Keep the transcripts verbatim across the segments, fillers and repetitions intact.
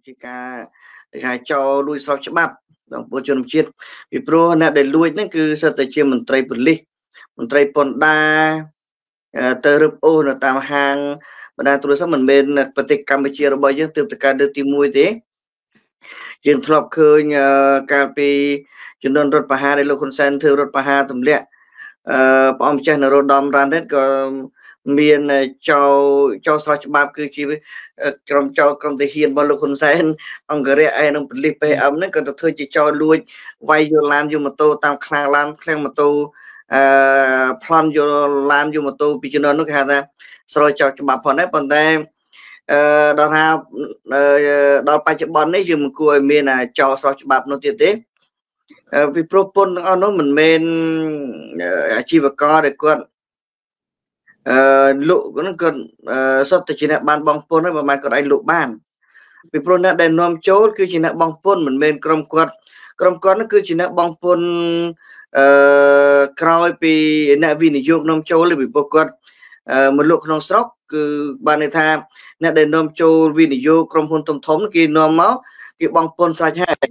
ជាការគេចោលលួចស្របច្បាប់បងប្អូនជនជាតិពីព្រោះអ្នកដែលលួចហ្នឹងគឺសិតតែជាមន្ត្រីប៉ូលីសមន្ត្រីពន្ធដារទៅរឹបអូសនៅតាមហាងបណ្ដាទូរស័ព្ទមិនមែនប្រទេសកម្ពុជារបស់យើងទើបតែកើតលើកទីមួយទេយើងធ្លាប់ឃើញកាលពីជំនាន់រដ្ឋប្រហារដែលលោកហ៊ុនសែនធ្វើរដ្ឋប្រហារទម្លាក់អឺព្រះអង្គម្ចាស់នរោត្តមរណរដ្ឋក៏មានចោលចោលស្រោះច្បាប់គឺជាក្រុមចោលក្រុមទាហានរបស់លោកហ៊ុនសែនអង្គរៈឯនឹងប៉ូលីស pê em ហ្នឹងក៏ទៅធ្វើជាចោលលួចវាយយកឡានយកម៉ូតូតាមខ្លាំងឡានឃ្លាំងម៉ូតូអឺប្លន់យកឡានយកម៉ូតូពីជំនាន់នោះគេហៅថាស្រោចចោលច្បាប់ផងដែរប៉ុន្តែអឺដល់ថាដល់បច្ចុប្បន្ននេះយើងមិនគួរឲ្យមានចោលស្រោះច្បាប់នោះទៀតទេពីព្រោះពន្ធទាំងអស់នោះមិនមែនអាជីវករដែលគាត់អឺលោកហ្នឹងគាត់សុទ្ធតែជាអ្នកបានបងពន្ធហើយមិនបានគាត់ឯងលោកបានពីព្រោះអ្នកដែលនាំចូលគឺជាអ្នកបងពន្ធមិនមែនក្រុមគាត់ក្រុមគាត់ហ្នឹងគឺជាអ្នកបងពន្ធអឺក្រោយពីអ្នកវិនិយោគនាំចូលពីព្រោះគាត់មកលក់ក្នុងស្រុកគឺបានន័យថាអ្នកដែលនាំចូលវិនិយោគក្រុមហ៊ុនធំធំគេនាំមកគេបងពន្ធស្រេចហើយ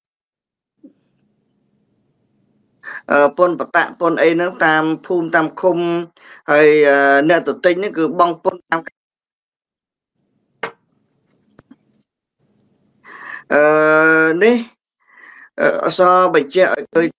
អឺពន្ធបតៈពន្ធអីហ្នឹងតាមភូមិតាមឃុំហើយអ្នកទៅទិញហ្នឹងគឺបងពន្ធតាមអឺនេះអសបញ្ជាក់ឲ្យឃើញ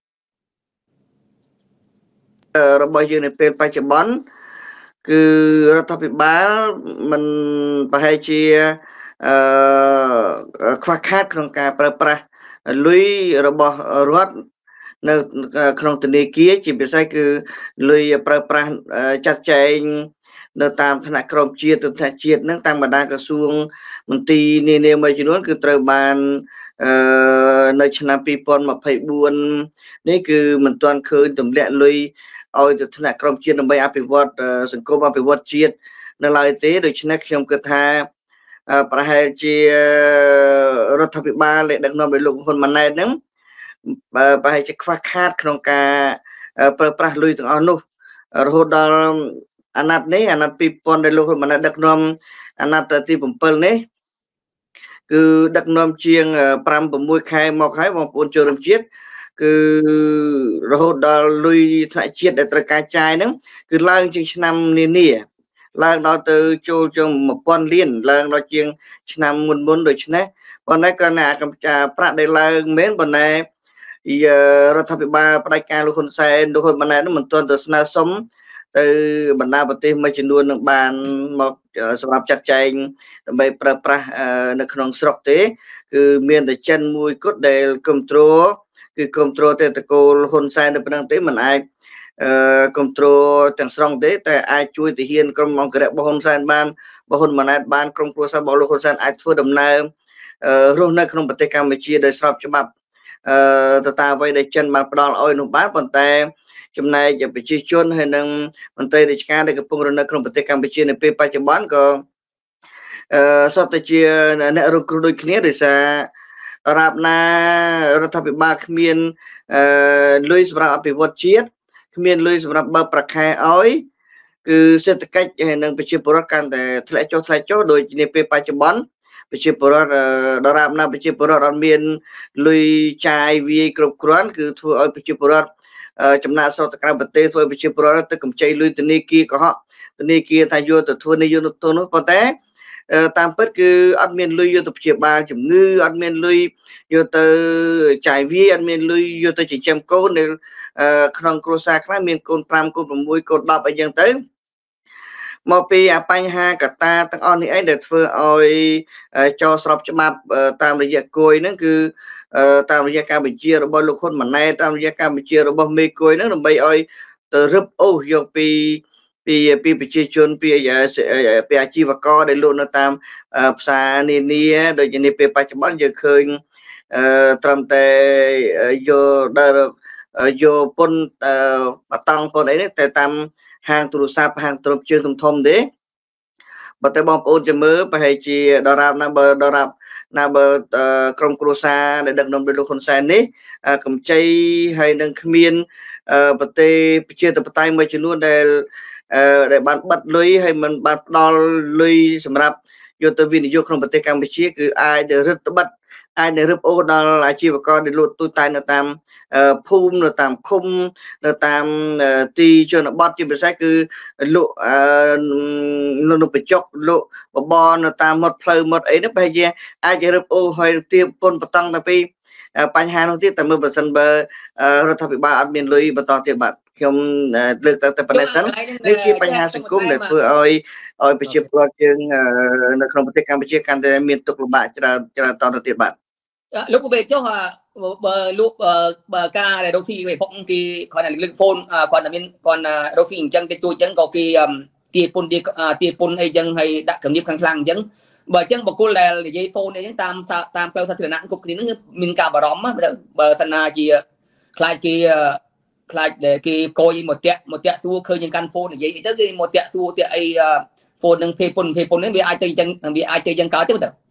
របស់យើងនៅពេលបច្ចុប្បន្នគឺរដ្ឋាភិបាលមិនប្រហែលជាអឺខ្វះខាតក្នុងការប្រើប្រាស់លុយរបស់រដ្ឋនៅក្នុងធនាគារជាពិសេសគឺលុយប្រើប្រាស់ចាត់ចែងនៅតាមថ្នាក់ក្រមជាតិទៅថ្នាក់ជាតិហ្នឹងតាមបណ្ដាក្រសួងមន្ទីរនានាមួយចំនួនគឺត្រូវបានអឺនៅឆ្នាំពីរពាន់ម្ភៃបួននេះគឺមិនទាន់ឃើញទម្លាក់លុយឲ្យទៅថ្នាក់ក្រមជាតិដើម្បីអភិវឌ្ឍសង្គមអភិវឌ្ឍជាតិនៅឡើយទេដូច្នេះខ្ញុំគិតថាប្រហែលជារដ្ឋាភិបាលដែលដឹកនាំដោយលោកហ៊ុនម៉ាណែតហ្នឹងប្រហែលជាខ្វះខាតក្នុងការប្រើប្រាស់លុយទាំងអស់នោះរហូតដល់អាណត្តិនេះអាណត្តិពីរពាន់ដែលលោកហ៊ុនម៉ាណែតដឹកនាំអាណត្តិទីbảyនេះគឺដឹកនាំជាងប្រាំប្រាំមួយខែមកហើយបងប្អូនជនរួមជាតិគឺរហូតដល់លុយថ្នាក់ជាតិដែលត្រូវការចាយហ្នឹងគឺឡើងជាងឆ្នាំនានាឡើងដល់ទៅចូលជាងmộtពាន់លានឡើងដល់ជាងឆ្នាំមុនមុនដូច្នេះប៉ុន្តែក៏ណាកម្ពុជាប្រាក់ដែលឡើងមែនប៉ុន្តែរដ្ឋាភិបាលផ្ដាច់ការលោកហ៊ុនសែនលោកហ៊ុនម៉ាណែតមិនទាន់ទៅស្នើសុំទៅបណ្ដាប្រទេសមួយចំនួននឹងបានមកសម្រាប់ចាត់ចែងដើម្បីប្រើប្រាស់នៅក្នុងស្រុកទេគឺមានតែចិនមួយគត់ដែលគ្រប់គ្រងគឺគ្រប់គ្រងតែតកូលហ៊ុនសែនទៅប៉ុណ្ណឹងទេមិនអាចអឺគ្រប់គ្រងទាំងស្រុងទេតែអាចជួយទាហានក្រុមអង្គរៈរបស់ហ៊ុនសែនបានរបស់ហ៊ុនម៉ាណែតបានក្រុមគ្រួសាររបស់លោកហ៊ុនសែនអាចធ្វើដំណើររស់នៅក្នុងប្រទេសកម្ពុជាដោយស្របច្បាប់អឺទៅតាមអ្វីដែលចិនបានផ្ដល់ឲ្យនោះបានប៉ុន្តែចំណែកប្រជាជនហើយនិងមន្ត្រីរាជការដែលកំពុងរស់នៅក្នុងប្រទេសកម្ពុជានៅពេលបច្ចុប្បន្នក៏អឺសុទ្ធតែជាអ្នករងគ្រោះដូចគ្នាដោយសាររាបណារដ្ឋាភិបាលគ្មានអឺលុយសម្រាប់អភិវឌ្ឍជាតិគ្មានលុយសម្រាប់បើកប្រាក់ខែឲ្យគឺសេដ្ឋកិច្ចហើយនិងប្រជាពលរដ្ឋកាន់តែធ្លាក់ចុះធ្លាក់ចុះដោយនាពេលបច្ចុប្បន្នប្រជាពលរដ្ឋដរាបណាប្រជាពលរដ្ឋអត់មានលុយចាយវាយគ្រប់គ្រាន់គឺធ្វើឲ្យប្រជាពលរដ្ឋចំណាក់ស្រុកទៅក្រៅប្រទេសធ្វើឲ្យប្រជាពលរដ្ឋទៅកម្ចីលុយធនាគារកុហកធនាគារថាយកទៅធ្វើនេះយកទៅនោះប៉ុន្តែតាមពិតគឺអត់មានលុយយកទៅព្យាបាលជំងឺអត់មានលុយយកទៅចាយវាយអត់មានលុយយកទៅចិញ្ចឹមកូននៅក្នុងគ្រួសារខ្លះមានកូនប្រាំកូនប្រាំមួយកូនដប់អីចឹងទៅមកពីអាបញ្ហាកត្តាទាំងអស់នេះឯងដែលធ្វើឲ្យចោលស្របច្បាប់តាមរយៈគួយហ្នឹងគឺតាមរយៈការបញ្ជារបស់លោកហ៊ុនម៉ាណែតតាមរយៈការបញ្ជារបស់មេគួយហ្នឹងដើម្បីឲ្យទៅរឹបអូសយកពីពីពីប្រជាជនពីពីអាជីវករដែលលក់នៅតាមផ្សារនានាដូចជានេះពេលបច្ចុប្បន្នយើងឃើញត្រឹមតែយកដល់យកពន្ធបតង់ពន្ធអីនេះតែតាមហាងទូរស័ព្ទហាងទ្រព្យជើងធំធំទេបើតែបងប្អូនចាំមើលប្រហែលជាដរាបណាបើដរាបណាបើក្រុមគ្រួសារដែលដឹកនាំដោយលោកហ៊ុនសែននេះកម្ចីហើយនឹងគ្មានប្រទេសប្រជាធិបតេយ្យមួយចំនួនដែលដែលបានបិទលុយហើយមិនបានផ្ដល់លុយសម្រាប់យកទៅវិនិយោគក្នុងប្រទេសកម្ពុជាគឺអាចរឹតបន្តឹងអាចនឹងរឹបអូសដល់អាជីវករដែលលក់ទូទៅនៅតាមភូមិនៅតាមឃុំនៅតាមទីជនបទជាពិសេសគឺលក់នៅបញ្ចុកលក់បបរនៅតាមមាត់ផ្លូវមាត់អីនោះប្រហែលជាអាចរឹបអូសហើយទៀមពុនបតង់ទៅពីបញ្ហានោះទៀតតែមើលបើសិនបើរដ្ឋាភិបាលអត់មានលុយបន្តទៀតបាទខ្ញុំលើកទៅតែប៉ុណ្ណេះសិននេះជាបញ្ហាសង្គមដែលធ្វើឲ្យឲ្យប្រជាពលរដ្ឋយើងនៅក្នុងប្រទេសកម្ពុជាកាន់តែមានទុក្ខលំបាកច្រើនច្រើនតទៅទៀតបាទលោកពូបេចុះបើលោកបើការដែលរកស៊ីគេផុកគេគាត់តែលើកហ្វូនគាត់តែមានគាត់រកស៊ីអញ្ចឹងតិចតួចអញ្ចឹងក៏គេទាពុនទាពុនអីចឹងហើយដាក់កម្រិតខាងខ្លាំងអញ្ចឹងបើអញ្ចឹងបកគលដែលនិយាយហ្វូនអីចឹងតាមតាមផ្លូវសាធារណៈគ្រប់គ្នាហ្នឹងមានការបារម្ភបើសិនណាជាខ្លាចគេខ្លាចដែលគេកយមកតាក់មកតាក់សួរឃើញយើងកាន់ហ្វូននិយាយអីទៅគេមកតាក់សួរតាក់អីហ្វូននឹងភេពុនភេពុនហ្នឹងវាអាចទៅអញ្ចឹងវាអាចទៅអញ្ចឹងកើតទេទៅ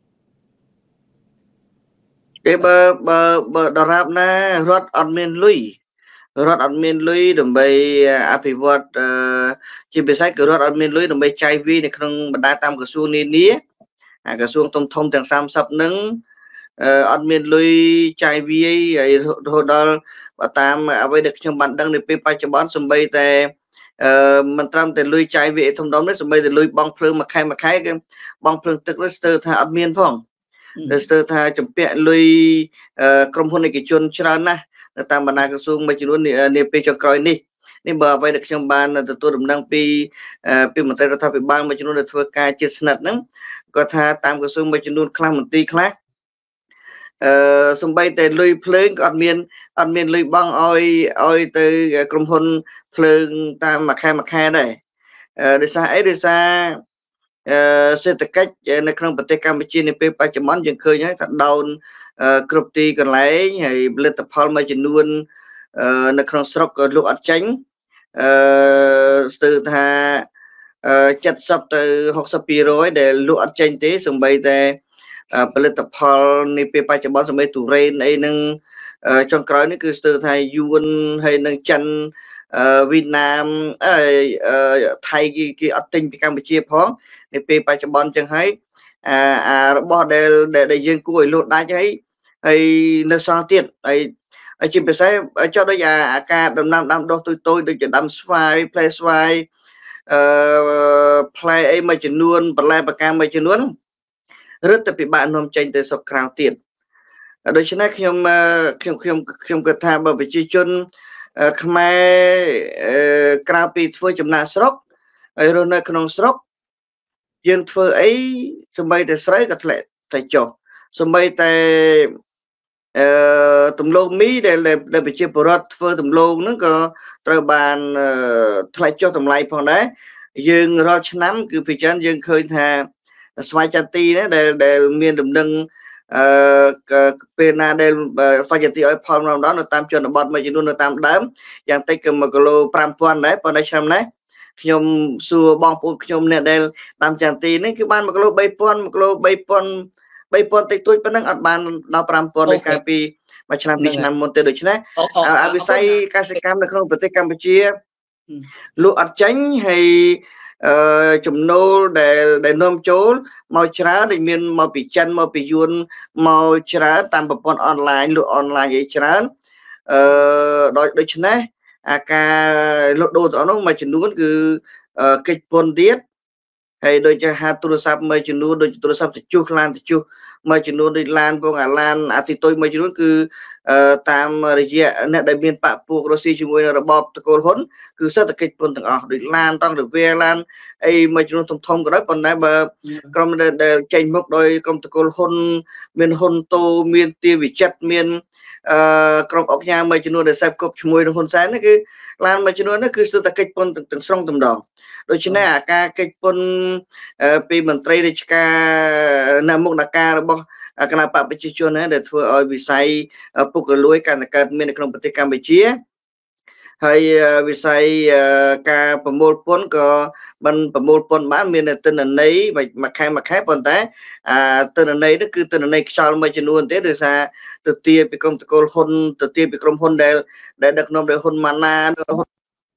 គេបើបើបើដរាបណារដ្ឋអត់មានលុយរដ្ឋអត់មានលុយដើម្បីអភិវឌ្ឍជាពិសេសគឺរដ្ឋអត់មានលុយដើម្បីចាយវាយនៅក្នុងបណ្ដាតាមក្រសួងនានាអាក្រសួងធំធំទាំងសាមសិបហ្នឹងអត់មានលុយចាយវាយហើយរហូតដល់តាមអ្វីដែលខ្ញុំបានដឹងនៅពេលបច្ចុប្បន្នសម្បីតែអឺមិនត្រឹមតែលុយចាយវាយធំដុំនេះសម្បីតែលុយបង់ភ្លើងមួយខែមួយខែគេបង់ភ្លើងទឹកនេះស្ទើរថាអត់មានផងដែលស្ទើរថាចម្ពាក់លុយក្រុមហ៊ុនឯកជនច្រើនណាស់នៅតាមបណ្ដាក្រសួងមួយចំនួននាពេលចុងក្រោយនេះនេះបើអ្វីដែលខ្ញុំបានទទួលដំណឹងពីពីមន្ត្រីរដ្ឋាភិបាលមួយចំនួនដែលធ្វើការជិតស្និទ្ធហ្នឹងគាត់ថាតាមក្រសួងមួយចំនួនខ្លះមន្ត្រីខ្លះអឺសំបីតែលុយភ្លើងក៏អត់មានអត់មានលុយបង់ឲ្យឲ្យទៅក្រុមហ៊ុនភ្លើងតាមមួយខែមួយខែដែរដោយសារអីដោយសារអឺសេដ្ឋកិច្ចនៅក្នុងប្រទេសកម្ពុជានាពេលបច្ចុប្បន្នយើងឃើញហើយថាដោនគ្រប់ទីកន្លែងហើយផលិតផលមួយចំនួននៅក្នុងស្រុកក៏លក់អត់ចេញអឺស្ទើរថាเจ็ดสิบទៅหกสิบ%ដែលលក់អត់ចេញទេសំបីតែផលិតផលនេះពេលបច្ចុប្បន្នសម្បីទុរេនអីនឹងចុងក្រោយនេះគឺស្ទើរថាយួនហើយនឹងចិនវៀតណាមអឺថៃគេគេអត់ទិញពីកម្ពុជាផងនៅពេលបច្ចុប្បន្នចឹងហើយអាអារបស់ដែលដែលយើងគួរឲ្យលក់ដាច់ហើយហើយនៅសល់ទៀតហើយជាពិសេសចុះដូចអាការដំណាំដាំដុះទុយទុយដូចជាដាំស្វាយផ្លែស្វាយអឺផ្លែអីមួយចំនួនបន្លែបកាមួយចំនួនរឹតតែពិបាកនាំចេញទៅស្រុកក្រៅទៀតដូច្នេះខ្ញុំខ្ញុំខ្ញុំខ្ញុំគិតថាបើប្រជាជនខ្មែរក្រៅពីធ្វើចំណាក់ស្រុកហើយរស់នៅក្នុងស្រុកយើងធ្វើអីសម្បីតែស្រូវក៏ធ្លាក់តែចុះសម្បីតែអឺទំលងមីដែលដែលប្រជាពលរដ្ឋធ្វើទំលងហ្នឹងក៏ត្រូវបានថ្លៃចុះតម្លៃផងដែរយើងរាល់ឆ្នាំគឺពីច្រើនយើងឃើញថាស្វាយចន្ទីណាដែលដែលមានដំណឹងអឺពេលណាដែលស្វាយចន្ទីឲ្យផលម្ដងនៅតាមជនបទមួយចំនួននៅតាមដើមយ៉ាងតិចក៏មួយគីឡូប្រាំពាន់ដែរប៉ុន្តែឆ្នាំនេះខ្ញុំសួរបងប្អូនខ្ញុំអ្នកដែលតាមចន្ទីនេះគឺបានមួយគីឡូបីពាន់មួយគីឡូបីពាន់បីពាន់តិចតួចប៉ុណ្ណឹងអត់បានដល់ប្រាំពាន់ដូចកាលពីមួយឆ្នាំពីរឆ្នាំមុនទេដូច្នេះអាវិស័យកសិកម្មនៅក្នុងប្រទេសកម្ពុជាលក់អត់ចេញហើយអឺចំណូលដែលដែលនាំចូលមកច្រើនដូចមានមកពីចិនមកពីយួនមកច្រើនតាមប្រព័ន្ធអនឡាញលក់អនឡាញអីច្រើនអឺដូច្នេះអាការលក់ដូរទាំងនោះមួយចំនួនគឺកិច្ចពន្ធទៀតហើយដូចជាហាទូរស័ព្ទមួយចំនួនដូចទូរស័ព្ទទៅជុះឡានទៅជុះមួយចំនួនដូចឡានពងអាឡានអាទីតុយមួយចំនួនគឺតាមរយៈអ្នកដែលមានបាក់ពួករស់ស៊ីជាមួយនឹងរបបតកូលហ៊ុនគឺសេដ្ឋកិច្ចពន្ធទាំងអស់ដូចឡានតង់រវាឡានអីមួយចំនួនធំធំក៏ដោយប៉ុន្តែបើក្រុមដែលចេញមុខដោយក្រុមតកូលហ៊ុនមានហ៊ុនតូមានទាវិចិត្រមានអឺក្រុមអុកញ៉ាមួយចំនួនដែលសេពគប់ជាមួយនឹងហ៊ុនសែននេះគឺឡានមួយចំនួននេះគឺសេដ្ឋកិច្ចពន្ធទាំងស្រុងតែម្ដងដូច្នេះអាការកិច្ចពន្ធពីមន្ត្រីរាជការនៅមុខនការរបស់គណៈបកប្រជាជនដែលធ្វើឲ្យវិស័យពុករលួយកាន់តែកើតមាននៅក្នុងប្រទេសកម្ពុជាហើយវិស័យការប្រមូលពន្ធក៏មិនប្រមូលពន្ធបានមានទិន្នន័យមួយខែមួយខែប៉ុន្តែអាទិន្នន័យនេះគឺទិន្នន័យខ្យល់មួយចំនួនទេដោយសារទៅទាពីក្រុមតកូលហ៊ុនទៅទាពីក្រុមហ៊ុនដែលដែលដឹកនាំដោយហ៊ុនម៉ាណា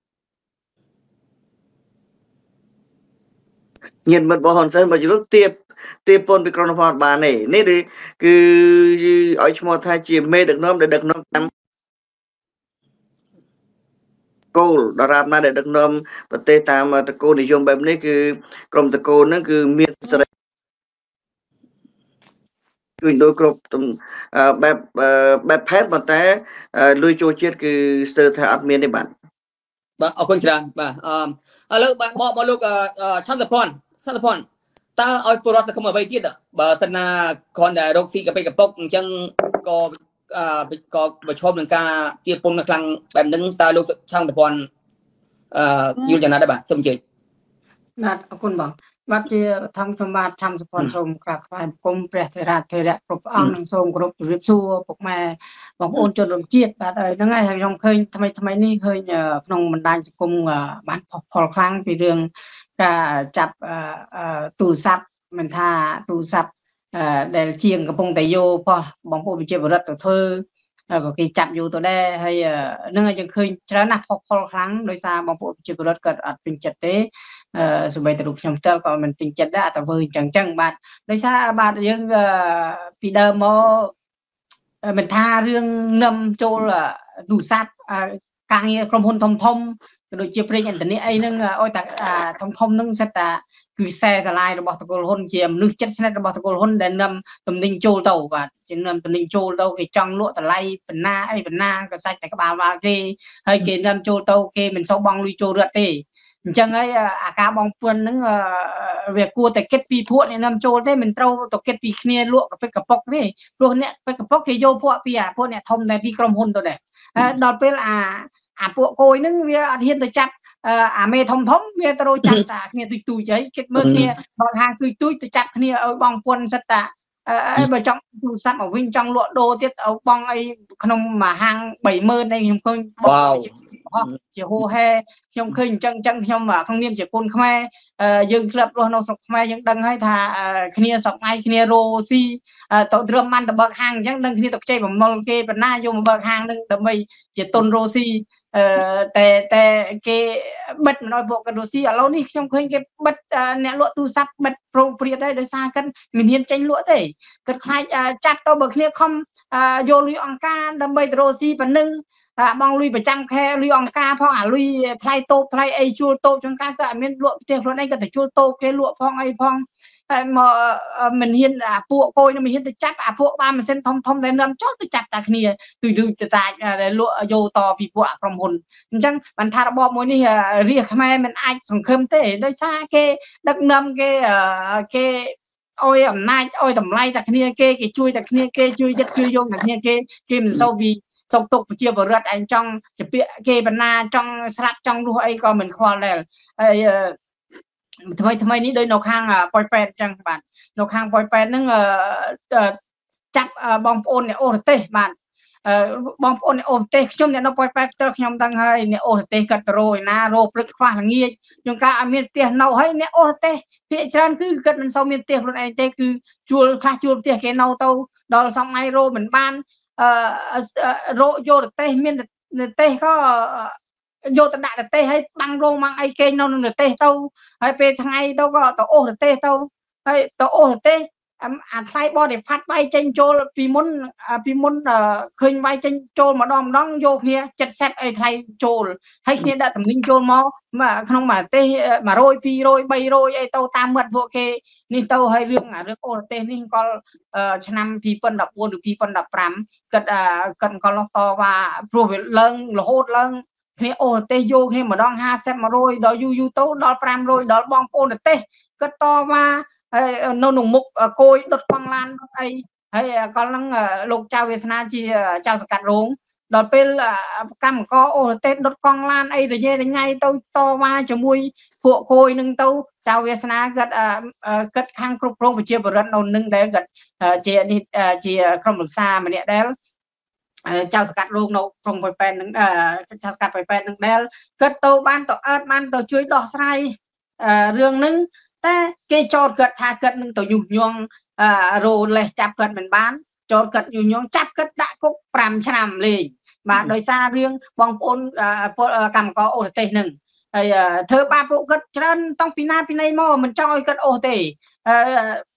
ញាតិមិត្តរបស់ហ៊ុនសែនមួយចំនួនទាបตีปนไปกรณีพอดบานนี่นี่ดิคือเอาชมอไทยจีเมดึกน้อมเด็กน้อมตามกูดารามาเด็กน้อมประเทศตามตะกูนิยมแบบนี้คือกรมตะกูนั่นคือมีสระคือโดยกรมตรงแบบแบบแพทย์มาแต่ลุยโจเชียคือเสถียรมีในบ้านบ่เอาคนชราบ่เอ่อแล้วบ่บ่ลูกเอ่อช่างสะพอนช่างสะพอนตาเอาปรอสเข้ามาไปទៀតបើសិនណាគ្រាន់តែរកស៊ីកាពីកប៉ុកអញ្ចឹងក៏អឺក៏ប្រឈមនឹងការទាបពន្ធខ្លាំងបែបហ្នឹងតើលោកช่างសะพอนអឺយល់យ៉ាងណាដែរបាទសូមជឿបាទអរគុណបងបាទជាធម្មសម្បត្តិช่างสะพอนសូមក្រាបថ្វាយបង្គំព្រះថេរាធេរៈគ្រប់អង្គនិងសូមគោរពជម្រាបសួរពុកម៉ែបងប្អូនជនរួមជាតិបាទហ្នឹងហើយខ្ញុំឃើញថ្មីថ្មីនេះឃើញក្នុងបណ្ដាញសង្គមបានផុសផុលខ្លាំងពីរឿងការចាប់ទូរស័ព្ទមិនថាទូរស័ព្ទដែលជាងកំពុងតែយកប៉ះបងប្អូនប្រជាពលរដ្ឋទៅធ្វើក៏គេចាប់យកទៅដែរហើយនឹងយើងឃើញច្រើនណាស់ផុសផុលខ្លាំងដោយសារបងប្អូនប្រជាពលរដ្ឋក៏អត់ពេញចិត្តទេអឺសូម្បីតែលោកខ្ញុំផ្ទាល់ក៏មិនពេញចិត្តដែរតែធ្វើអញ្ចឹងអញ្ចឹងបាទដោយសារបាទយើងពីដើមមកមិនថារឿងនឹមចូលទូរស័ព្ទការងារក្រុមហ៊ុនធំធំក៏ដូចជាប្រេងឥន្ធនៈអីហ្នឹងឲ្យតែធំធំហ្នឹងសិតតែគឺខ្សែស្រឡាយរបស់តកូលហ៊ុនជាមនុស្សចិត្តស្និទ្ធរបស់តកូលហ៊ុនដែលនាំតំណែងចូលទៅបាទជានាំតំណែងចូលទៅគេចង់លក់តម្លៃបណ្ណាអីបណ្ណាក៏សាច់តែក្បាលវាល់គេហើយគេនាំចូលទៅគេមិនសូវបងលុយចូលរត់ទេអញ្ចឹងហើយអាការបងពួនហ្នឹងវាគួរតែគិតពីពួកអ្នកនាំចូលទេមិនត្រូវទៅគិតពីគ្នាលក់កពិកកប៉ុកទេព្រោះអ្នកកពិកកប៉ុកគេយកពួកពីអាពួកអ្នកធំតែពីក្រុមហ៊ុនទៅដែរដល់ពេលអាអាពួកគោយហ្នឹងវាអត់ហ៊ានទៅចាប់អាមេធំធំវាទៅចាប់តាគ្នាទុយទុយហើយគិតមើលគ្នាបងហាងទុយទុយទៅចាប់គ្នាឲ្យបងពួនសិតតាអីបើចង់ទូរស័ព្ទមកវិញចង់លក់ដូរទៀតឲ្យបងអីក្នុងមួយហាងបីម៉ឺនអីខ្ញុំឃើញបងជាហូហែខ្ញុំឃើញអញ្ចឹងអញ្ចឹងខ្ញុំក្នុងនាមជាកូនខ្មែរយើងធ្លាប់រស់នៅស្រុកខ្មែរយើងដឹងហើយថាគ្នាសពថ្ងៃគ្នារោស៊ីទៅត្រឹមបានទៅបើកហាងអញ្ចឹងដឹងគ្នាទៅខ្ចីបំណុលគេបណ្ណាយកមកបើកហាងនឹងដើម្បីជាទុនរោស៊ីអឺតែតែគេបិទមិនឲ្យពួកគាត់រស់ស៊ីឥឡូវនេះខ្ញុំឃើញគេបិទអ្នកលក់ទូរស័ព្ទបិទប្រងព្រាតហើយដោយសារគាត់មិនហ៊ានចេញលក់ទេគាត់ខ្លាចចាប់ទៅបើគ្នាខំយកលុយអង្គការដើម្បីទៅរស់ស៊ីប៉ុណ្ណឹងបងលុយប្រចាំខែលុយអង្គការផងអាលុយថ្លៃតូបថ្លៃអីជួលតូបជួនកាលក៏អត់មានលក់ផ្ទះខ្លួនឯងក៏ទៅជួលតូបគេលក់ផងអីផងហើយមកមិនហ៊ានអាពួកគោយនឹងមិនហ៊ានទៅចាប់អាពួកបានម៉ាស៊ីនធំធំដែលនាំចុះទៅចាប់តែគ្នាទុយទុយទៅតាដែលលក់យកតពីពួកក្រុមហ៊ុនអញ្ចឹងបានថារបបមួយនេះរាជខ្មែរមិនអាចសង្ឃឹមទេដោយសារគេដឹកនាំគេគេអុយអំណាចអុយតម្លៃតែគ្នាគេគេជួយតែគ្នាគេជួយចិត្តជួយយកតែគ្នាគេគេមិនសូវពីសុកទុកប្រជាពលរដ្ឋឯងចង់ជាពាក្យគេបណ្ណាចង់ស្រាប់ចង់រស់អីក៏មិនខ្វល់ដែរហើយថ្មីថ្មីនេះដោយនៅខាងប៉ោយប៉ែតអញ្ចឹងបាទនៅខាងប៉ោយប៉ែតហ្នឹងចាប់បងប្អូនអ្នកអូរទេសបាទបងប្អូនអ្នកអូរទេសខ្ញុំអ្នកនៅប៉ោយប៉ែតផ្ទាល់ខ្ញុំដឹងហើយអ្នកអូរទេសគាត់ទៅរយណារោព្រឹកខ្វះល្ងាចជួនកាលអត់មានផ្ទះនៅហើយអ្នកអូរទេសភាគច្រើនគឺគាត់មិនសូវមានផ្ទះខ្លួនឯងទេគឺជួលខ្លះជួលផ្ទះគេនៅទៅដល់សំថ្ងៃរោមិនបានអឺរោយកប្រទេសមានប្រទេសក៏យកទៅដាក់ប្រទេសឲ្យបាំងរោងបាំងអីគេនៅក្នុងប្រទេសទៅហើយពេលថ្ងៃទៅក៏ទៅអូសប្រទេសទៅហើយទៅអូសប្រទេសអាថ្លៃបរិផាត់វាយចេញចូលពីមុនពីមុនឃើញវាយចេញចូលម្ដងម្ដងយកគ្នាเจ็ดสิบអីថ្លៃចូលហើយគ្នាដាក់តំណែងចូលមកក្នុងមួយប្រទេសមួយរយពីរយបីរយអីទៅតាមមាត់ពួកគេនេះទៅហើយរឿងរឿងអូប្រទេសនេះក៏ឆ្នាំពីរពាន់ដប់បួនឬពីរពាន់ដប់ប្រាំគាត់គាត់ក៏លោះតว่าព្រោះវាឡើងរហូតឡើងគ្នាអូប្រទេសយកគ្នាម្ដងห้าสิบ មួយរយដល់យូរយូរទៅដល់ប្រាំរយដល់បងប្អូនប្រទេសគាត់តว่าហើយនៅក្នុងមុខគោយដុតកង់ឡានអីហើយក៏ហ្នឹងលោកចៅវាសនាជាចៅសង្កាត់រោងដល់ពេលកម្មករអូប្រទេសដុតកង់ឡានអីរញ៉េរញ៉ៃទៅតว่าជាមួយពួកគោយនឹងទៅចៅវាសនាគាត់គាត់ខាងគ្រប់គ្រងប្រជាពលរដ្ឋនៅនឹងដែលគាត់ជានេះជាក្រុមរក្សាម្នាក់ដែលចៅសង្កាត់រោងនៅក្រុងប៉ោយប៉ែតនឹងចៅសង្កាត់ប៉ោយប៉ែតនឹងដែលគាត់ទៅបានទៅអើតបានទៅជួយដោះស្រាយរឿងហ្នឹងតែគេចោទគាត់ថាគាត់នឹងទៅញុះញង់រោលេសចាប់គាត់មិនបានចោទគាត់ញុះញង់ចាប់គាត់ដាក់គុកប្រាំឆ្នាំលេងបាទដោយសាររឿងបងប្អូនកម្មករអូប្រទេសហ្នឹងហើយធ្វើបាបពួកគាត់ច្រើនតាំងពីណាពីណីមកមិនចង់ឲ្យគាត់អូសទេ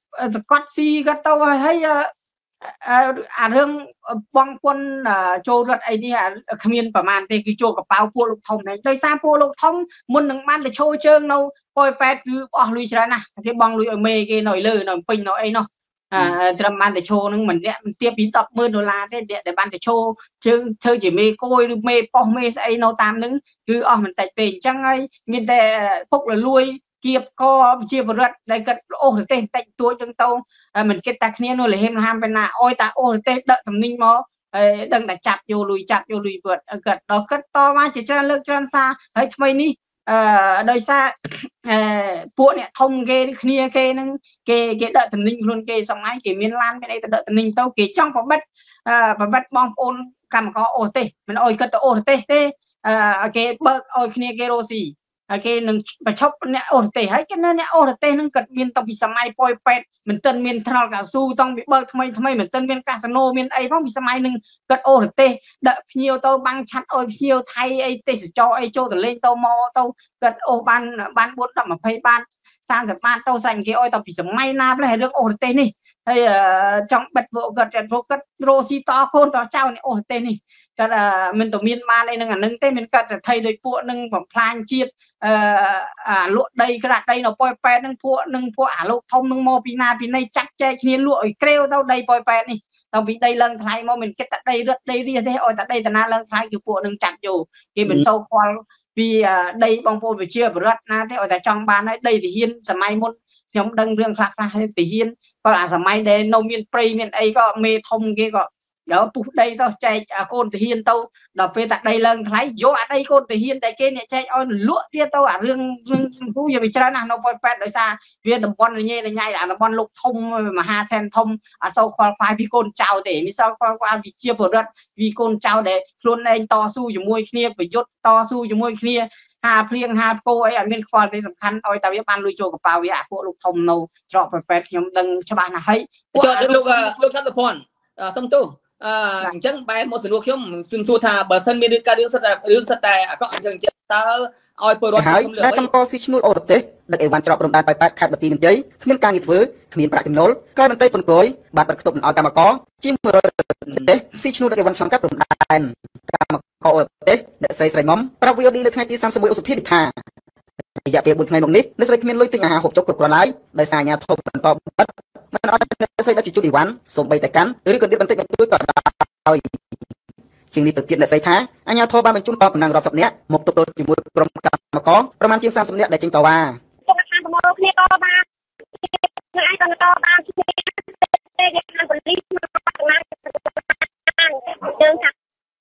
កត់ស៊ីគាត់ទៅហើយអារឿងបងពុនចូលរត់អីនេះគ្មានប្រមាណទេគឺចូលកប៉ៅពួកលោកធំហ្នឹងដោយសារពួកលោកធំមុននឹងបានទៅឈោជើងនៅប៉ោយប៉ែតគឺអស់លុយច្រើនណាស់គេបងលុយឲ្យមេគេនៅលើនៅពេញនៅអីនោះត្រឹមបានទៅឈោហ្នឹងមិនអ្នកទៀបពី ដប់ម៉ឺន ដុល្លារទេដែលបានទៅឈោជើងធ្វើជាមេគយឬមេប៉ោះមេស្អីនៅតាមហ្នឹងគឺអស់មិនតិចទេអញ្ចឹងហើយមានតែពុកលលួយគៀបកជាបរិទ្ធដែលគាត់អូសទេសតិចតួចចឹងទៅមិនគិតតែគ្នានោះលហេមហាមពេលណាអោយតាអូសទេសដឹកតំណែងមកហើយដឹងតែចាប់យកលុយចាប់យកលុយគាត់គាត់ដល់គាត់តមកជាច្រើនលើកច្រើនសារហើយថ្មីនេះអឺដោយសារអឺពួកអ្នកធំគេគ្នាគេនឹងគេគេដឹកតំណែងខ្លួនគេសម័យគេមានឡានមានអីទៅដឹកតំណែងទៅគេចង់ប្របិតអឺប្របិតបងប្អូនកម្មករអូសទេសមិនអោយគាត់ទៅអូសទេសទេអឺគេបើកអោយគ្នាគេរស់ស៊ីហើយគេនឹងបញ្ឈប់អ្នកអូសទេសហើយគេនៅអ្នកអូសទេសនឹងគាត់មានតាំងពីសម័យប៉ោយប៉ែតមិនទាន់មានថ្នល់កៅស៊ូតាំងពីបើកថ្មីថ្មីមិនទាន់មានកាស៊ីណូមានអីផងពីសម័យនឹងគាត់អូសទេសដាក់ភ្ញៀវទៅបាំងឆាត់អោយភ្ញៀវថៃអីទេសចរអីចូលទៅលេងទៅមកទៅគាត់អូសបានបាន bốn 10 20 បាត សាមសិប បាតទៅស្រាញ់គេអោយតាំងពីសម័យណាផ្លេះរឿងអូសទេសនេះហើយចង់បិទពួកគាត់គាត់គាត់រស់ស៊ីតកូនតចៅនេះអូសទេសនេះគាត់មិនទៅមានបានអីនឹងអានឹងទេមានគាត់សទ្ធិដោយពួកនឹងបំផ្លាញជាតិអឺអាលក់ដីក្រាស់ដីនៅប៉ោយប៉ែតនឹងពួកនឹងពួកអាលោកធំនឹងមកពីណាពីណីចាក់ចែកគ្នាលក់ឲ្យក្រេវទៅដីប៉ោយប៉ែតនេះតាំងពីដីឡើងថ្លៃមកមិនគិតតែដីរត់ដីរាទេឲ្យតែដីតាណាឡើងថ្លៃគឺពួកនឹងចាក់យកគេមិនសូវខ្វល់ពីដីបងប្អូនប្រជាពលរដ្ឋណាទេឲ្យតែចង់បានហើយដីទាហានសម័យមុនខ្ញុំដឹងរឿងខ្លះខ្លះទាហានក៏អាសម័យដែលនៅមានព្រៃមានអីក៏មេធំគេក៏យកពុះដីទៅចែកកូនទាហានទៅដល់ពេលតែដីឡើងថ្លៃយកអាដីកូនទាហានតែគេអ្នកចែកឲ្យលក់ទៀតទៅអារឿងរឿងគូយកវាច្រើនណាស់នៅប៉ោយប៉ែតដោយសារវាតំបន់ញ៉េញ៉ៃអាតំបន់លោកធំមហាសែនធំអត់សូវខ្វល់ខ្វាយពីកូនចៅទេមានសល់ខ្វល់ខ្វាយពីជាពលរដ្ឋពីកូនចៅដែលខ្លួនឯងតស៊ូជាមួយគ្នាប្រយុទ្ធតស៊ូជាមួយគ្នាហាព្រៀងហាគោអីអត់មានខ្វល់ទេសំខាន់ឲ្យតែវាបានលុយចូលកប៉ៅវាអាពួកលោកធំនៅច្រកប៉ោយប៉ែតខ្ញុំដឹងច្បាស់ណាស់ហើយចុះលោកលោកថាប្រព័ន្ធសុំទោសអឺអញ្ចឹងបែរមកសំណួរខ្ញុំខ្ញុំសួរថាបើសិនមានរឿងការរឿងសិតតែរឿងសិតតែអាក្រក់អញ្ចឹងតើឲ្យពលរដ្ឋខ្ញុំលើកកម្មករស៊ីឈ្នួលអូរទេសដឹកអីវ៉ាន់ច្រកព្រំដែនប៉ោយប៉ែតខេត្តបន្ទាយមានជ័យគ្មានការងារធ្វើគ្មានប្រាក់ចំណូលក្រោយមន្ត្រីពន្ធគយបានបាត់ខ្ទប់ឲ្យកម្មករជាងមួយរយទេសស៊ីឈ្នួលដឹកអីវ៉ាន់ឆ្លងកាត់ព្រំដែនកម្មករអូរទេសអ្នកស្រីស្រីមុំប្រាប់ វី អូ ឌី នៅថ្ងៃទីសាមសិបមួយឧសភាថារយៈពេលbốnថ្ងៃមកនេះអ្នកស្រីគ្មានលុយទិញអាហារហូបចុកគ្រប់គ្រាន់ឡើយដោយសារអាជ្ញាធរបន្តបិទមិនឲ្យអ្នកស្រីដឹកជញ្ជូនអីវ៉ាន់សូម្បីតែកាន់ឬក៏ទៀតបន្តិចបន្តួចក៏ដោយជាងនេះទៅទៀតអ្នកស្រីថាអាជ្ញាធរបានបញ្ជូនកងកម្លាំងរាប់សិបនាក់មកទប់ទល់ជាមួយក្រុមកម្មករប្រមាណជាងសាមសិបនាក់ដែលចេញតវ៉ាគាត់ថាប្រមូលគ្នាតវ៉ាថ្ងៃក៏តវ៉ាគ្នាទេគេខាងប៉ូលីសមកកម្លាំងយើងថា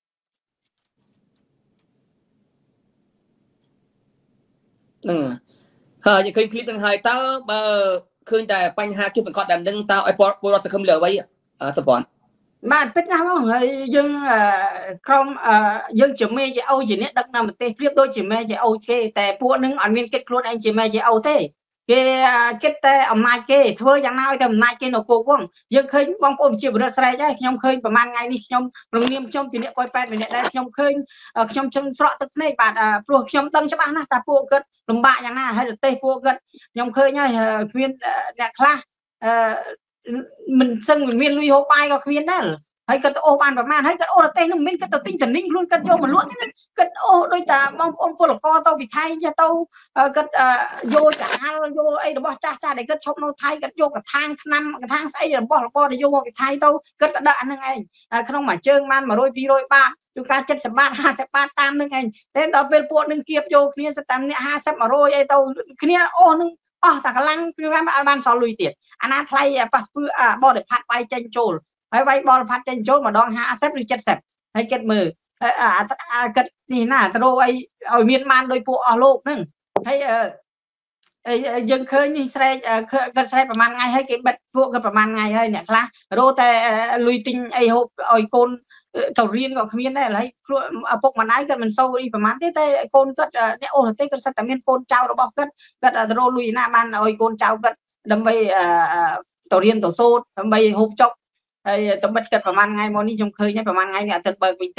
ហ្នឹងហើយឃើញឃ្លីបនឹងហើយតើបើឃើញតែបញ្ហាជិះសង្កត់ដើមនឹងតើឲ្យពលរដ្ឋសង្ឃឹមលើអ្វីសុភ័ណ្ឌបាទពិតណាស់បងហើយយើងក្រុមយើងជាមេជាអូជាអ្នកដឹកនាំប្រទេសប្រៀបដូចជាមេជាអូគេតែពួកនឹងអត់មានគិតខ្លួនឯងជាមេជាអូទេគេគិតតែអំណាចគេធ្វើយ៉ាងណាឲ្យតែអំណាចគេនៅគោកវងយើងឃើញបងប្អូនជាបរិទ្ធស្រែកហើយខ្ញុំឃើញប្រហែលថ្ងៃនេះខ្ញុំរងនាមខ្ញុំជាអ្នកប៉ោយប៉ែតម្នាក់ដែរខ្ញុំឃើញខ្ញុំជឹងស្រក់ទឹកភ្នែកបាទព្រោះខ្ញុំដឹងច្បាស់ណាស់ថាពួកគាត់លំបាកយ៉ាងណាហើយប្រទេសពួកគាត់ខ្ញុំឃើញហើយគ្មានអ្នកខ្លះអឺមិនសឹងមានលុយហូបបាយក៏គ្មានដែរហើយគាត់ទៅអូសបានប្រមាណហើយគាត់អូសប្រទេសនោះមិនគាត់ទៅទិញតំណែងខ្លួនគាត់យកមកលក់ទេគាត់អូសដោយតាបងប្អូនពលករទៅពីថៃចេះទៅគាត់យកចាហាល់យកអីរបស់ចាស់ចាស់ដែលគាត់ឈប់នៅថៃគាត់យកកថាងឆ្នាំកថាងស្អីរបស់របរដែលយកមកពីថៃទៅគាត់ក៏ដឹកអានឹងឯងក្នុងមួយជើងបានmột trăm ពីររយបាតជួនកាលเจ็ดสิบបាតห้าสิบបាតតាមនឹងឯងតែដល់ពេលពួកនឹងគៀបយកគ្នាសិតតាមអ្នកห้าสิบ một trămអីទៅគ្នាអូសនឹងអស់តែកម្លាំងគឺបានបានសល់លុយទៀតអាណាថ្លៃប៉ាសពឺបរិផាត់បាយចេញចូលហើយវាយបរិផាត់ចេញចូលម្ដងห้าสิบឬเจ็ดสิบហើយគិតមើលគិតនេះណាទៅអីឲ្យមានបានដោយពួកអស់លោកហ្នឹងហើយយើងឃើញនេះស្រែកគាត់ស្រែកប្រហែលថ្ងៃហើយគេបិទពួកគាត់ប្រហែលថ្ងៃហើយអ្នកខ្លះរោតែលុយទិញអីហូបឲ្យកូនទៅរៀនក៏គ្មានដែរឥឡូវខ្លួនឪពុកម្ដាយគាត់មិនសូវអីប្រហែលទេតែកូនគាត់អ្នកអូសទេគាត់សិតតែមានកូនចៅរបស់គាត់គាត់ទៅរលុយណាបានឲ្យកូនចៅគាត់ដើម្បីទៅរៀនទៅសូត្រដើម្បីហូបចុកហើយទៅបិទគាត់ប្រហែលថ្ងៃមកនេះខ្ញុំឃើញហើយប្រហែលថ្ងៃនេះអត់ទៅបើកវិញទេ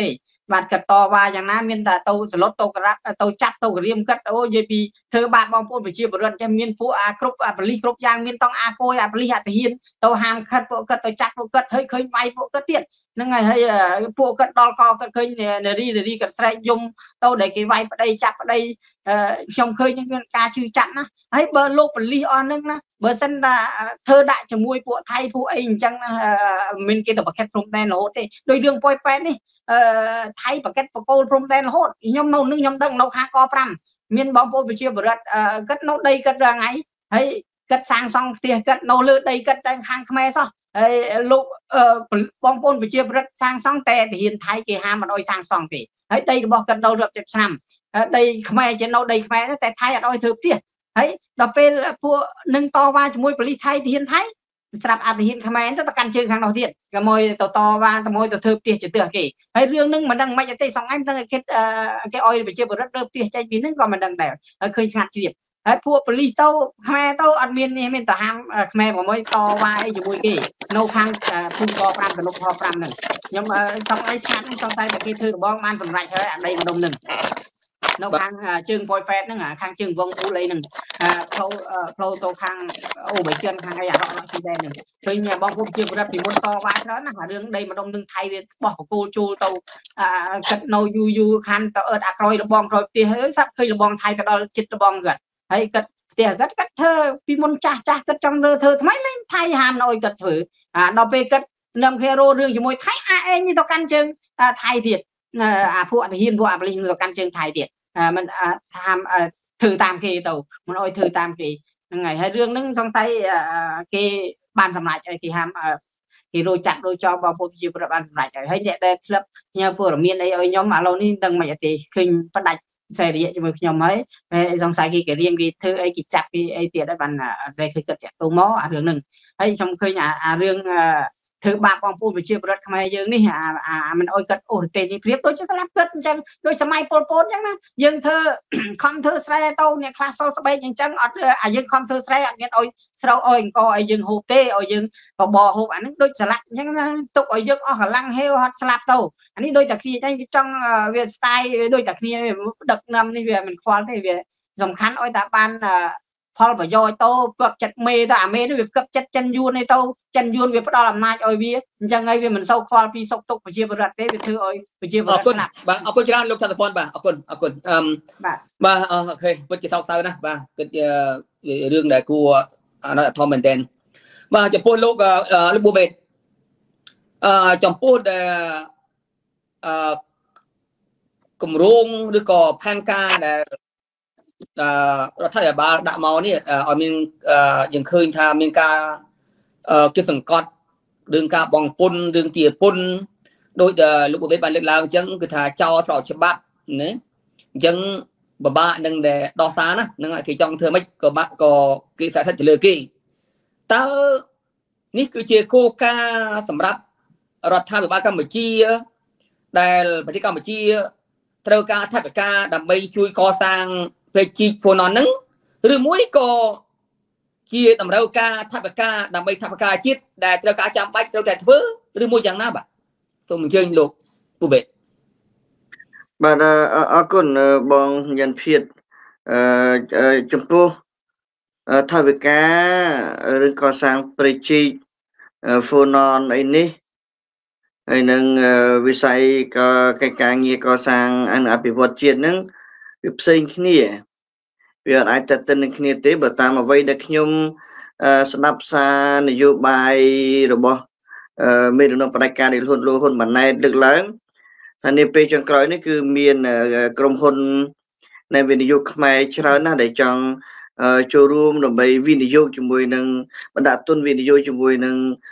បាទកាត់តវ៉ាយ៉ាងណាមានតែទៅសឡុតទៅក្រាក់ទៅចាប់ទៅក្រៀមកាត់អូនិយាយពីធ្វើបាបបងប្អូនប្រជាពលរដ្ឋចាំមានពួកអាគ្រប់អាប៉ូលីសគ្រប់យ៉ាងមានតង់អាគយអាប៉ូលីសអាទាហានទៅហាមខិតពួកគាត់ទៅចាប់ពួកគាត់ហើយឃើញវាយពួកគាត់ទៀតហ្នឹងហើយហើយពួកគាត់ដល់កគាត់ឃើញនារីនារីគាត់ស្រែកយំទៅដែលគេវាយប្តីចាប់ប្តីខ្ញុំឃើញការជឿចាប់ណាហើយបើលោកប៉ូលីសអស់ហ្នឹងណាបើសិនថាធ្វើដាក់ជាមួយពួកថៃពួកអីអញ្ចឹងណាមានគេទៅប្រកាសព្រំដែនរហូតទេដោយរឿងប៉ោយប៉ែតនេះអឺថៃប្រកាសបកគោលព្រំដែនរហូតខ្ញុំនៅនឹងខ្ញុំដឹងនៅខាងកប្រាំមានបងប្អូនប្រជាពលរដ្ឋគាត់នៅដីគាត់រាល់ថ្ងៃហើយគាត់សាងសង់ផ្ទះគាត់នៅលើដីគាត់តែខាងខ្មែរសោះហើយលោកបងប្អូនប្រជាពលរដ្ឋសាងសង់តែទាហានថៃគេហាមមិនអោយសាងសង់ទេហើយដីរបស់គាត់នៅរាប់សិបឆ្នាំដីខ្មែរជានៅដីខ្មែរតែថៃអត់អោយធ្វើផ្ទះហើយដល់ពេលពួកនឹងតវ៉ាជាមួយប៉ូលីសថៃទាហានថៃស្រាប់អាទាហានខ្មែរទៅទៅកាន់ជើងខាងនោះទៀតក៏មកទៅតវ៉ាទៅមកទៅធ្វើផ្ទះជាទើសគេហើយរឿងនឹងមិនដឹងមិនទេសងឯងមិនដឹងគេគេអោយប្រជាពលរដ្ឋរើផ្ទះចេញពីនឹងក៏មិនដឹងដែរហើយឃើញស្ងាត់ជ្រាបហើយពួកប៉ូលីសទៅខ្មែរទៅអត់មាននេះមានតែហាមខ្មែរប្រមួយតវ៉ាអីជាមួយគេនៅខាងភូមិកប្រាំកនុកខប្រាំហ្នឹងខ្ញុំសង្ស័យស្ងាត់ហ្នឹងសង្ស័យតែគេធ្វើរបងបានសម្រេចហើយអាដីម្ដុំហ្នឹងនៅខាងជើងប៉ោយប៉ែតហ្នឹងខាងជើងវងពូលអីហ្នឹងផ្លូវផ្លូវទៅខាងអូបៃចិនខាងអីអារកទីដែរហ្នឹងឃើញបងប្អូនជាប្រដ្ឋពីមុនតវ៉ាច្រើនណារឿងដីម្ដុំនឹងថៃវាបោះបកគោលចូលទៅកាត់នៅយូយូខានទៅអឺតអាក្រោយរបងក្រោយផ្ទះហើយសាប់ឃើញរបងថៃទៅដល់ចិត្តរបងគាត់ហើយគាត់ផ្ទះគាត់គាត់ធ្វើពីមុនចាស់ចាស់គាត់ចង់លើធ្វើថ្មីលេងថៃហាមនៅឲ្យគាត់ធ្វើដល់ពេលគាត់នាំគ្នារោរឿងជាមួយថៃអាអេនេះទៅកាន់ជើងថៃទៀតអាពួកទាហានពួកអាប៉ូលីសទៅកាន់ជើងថៃទៀតមិនថាធ្វើតាមគេទៅមិនអោយធ្វើតាមគេហ្នឹងហើយហើយរឿងហ្នឹងសង្ស័យគេបានសម្រេចឲ្យគេហាមគេរួចចាត់រួចចោលបងប្អូនប្រជាពលរដ្ឋបានសម្រេចហើយហើយអ្នកដែលធ្លាប់ញ៉ាំព័ត៌មានអីឲ្យខ្ញុំឥឡូវនេះដឹងមិនអីទេឃើញផ្ដាច់សេរីជាមួយខ្ញុំហើយសង្ស័យគេគេរៀងគេធ្វើអីគេចាប់ពីអីទៀតហើយបានតែឃើញគាត់តាក់ទងមកអារឿងហ្នឹងហើយខ្ញុំឃើញអារឿងធ្វើបាបបងប្អូនប្រជាពលរដ្ឋខ្មែរយើងនេះអាមិនអោយគាត់អូរទេនេះព្រៀបដូចជាស្លាប់គាត់អញ្ចឹងដូចសម័យប៉ុលពតអញ្ចឹងណាយើងធ្វើខំធ្វើស្រែទៅអ្នកខ្លះសល់ស្បែកអញ្ចឹងអត់អាយើងខំធ្វើស្រែអត់មានអោយស្រូវអោយអង្គឲ្យយើងហូបទេឲ្យយើងបបហូបអាហ្នឹងដូចស្លាប់អញ្ចឹងណាទុកឲ្យយើងអស់កម្លាំងហេវហត់ស្លាប់ទៅអានេះដូចតែគ្នាអញ្ចឹងវាចង់វាស្ទាយដូចតែគ្នាដឹកនាំនេះវាមិនខ្វល់ទេវាសំខាន់ឲ្យតែបានផលប្រយោជន៍ទៅពឹកចិត្តមេទៅអាមេនេះវាពឹកចិត្តចិនយួននេះទៅចិនយួនវាផ្ដល់អំណាចឲ្យវាអញ្ចឹងហើយវាមិនសូវខ្វល់ពីសុខទុក្ខប្រជាពលរដ្ឋទេវាធ្វើឲ្យប្រជាពលរដ្ឋស្លាប់បាទអរគុណច្រើនលោកចន្ទភ័ណ្ឌបាទអរគុណអរគុណអឺបាទបាទអូខេពិតជាសោកសៅណាស់បាទគិតរឿងដែលគួរអនុធមមែនតើបាទចំពោះលោកលោកប៊ូបេតអឺចំពោះដែលអឺគម្រោងឬក៏ផែនការដែលរដ្ឋាភិបាលដាក់មកនេះឲ្យមានយើងឃើញថាមានការគិតសង្កត់រឿងការបងពុនរឿងទាពុនដោយលោកបបេតបានលើកឡើងអញ្ចឹងគឺថាចោលស្របច្បាប់ណាអញ្ចឹងបបាក់នឹងដែលដោះសារណានឹងគេចង់ធ្វើម៉េចក៏បាក់ក៏គេសាសិទ្ធទៅលើគេតើនេះគឺជាគោលការណ៍សម្រាប់រដ្ឋាភិបាលកម្ពុជាដែលប្រទេសកម្ពុជាត្រូវការថវិកាដើម្បីជួយកសាងពេជីកហ្វូណនហ្នឹងឬមួយក៏ជាតម្រូវការថវិកាដើម្បីថវិកាជាតិដែលត្រូវការចាំបាច់ត្រូវតែធ្វើឬមួយយ៉ាងណាបាទសូមអញ្ជើញលោកពូបេតបាទអរគុណបងញ៉ាន់ភៀតអឺចំពោះថវិកាឬកសាងពេជីកហ្វូណនអីនេះហើយនឹងវិស័យកិច្ចការងារកសាងអភិវឌ្ឍជាតិហ្នឹងវាផ្សេងគ្នាវាអាចទៅទៅនឹងគ្នាទេបើតាមអ្វីដែលខ្ញុំស្ដាប់សារនយោបាយរបស់មេដឹកនាំបដិការនៃហ៊ុនលូហ៊ុនម៉ាណែតលើកឡើងថានេះពេលចុងក្រោយនេះគឺមានក្រុមហ៊ុននៃវិនិយោគខ្មែរច្រើនណាស់ដែលចង់ចូលរួមដើម្បីវិនិយោគជាមួយនឹងបណ្ដាក់ទុនវិនិយោគជាមួយនឹង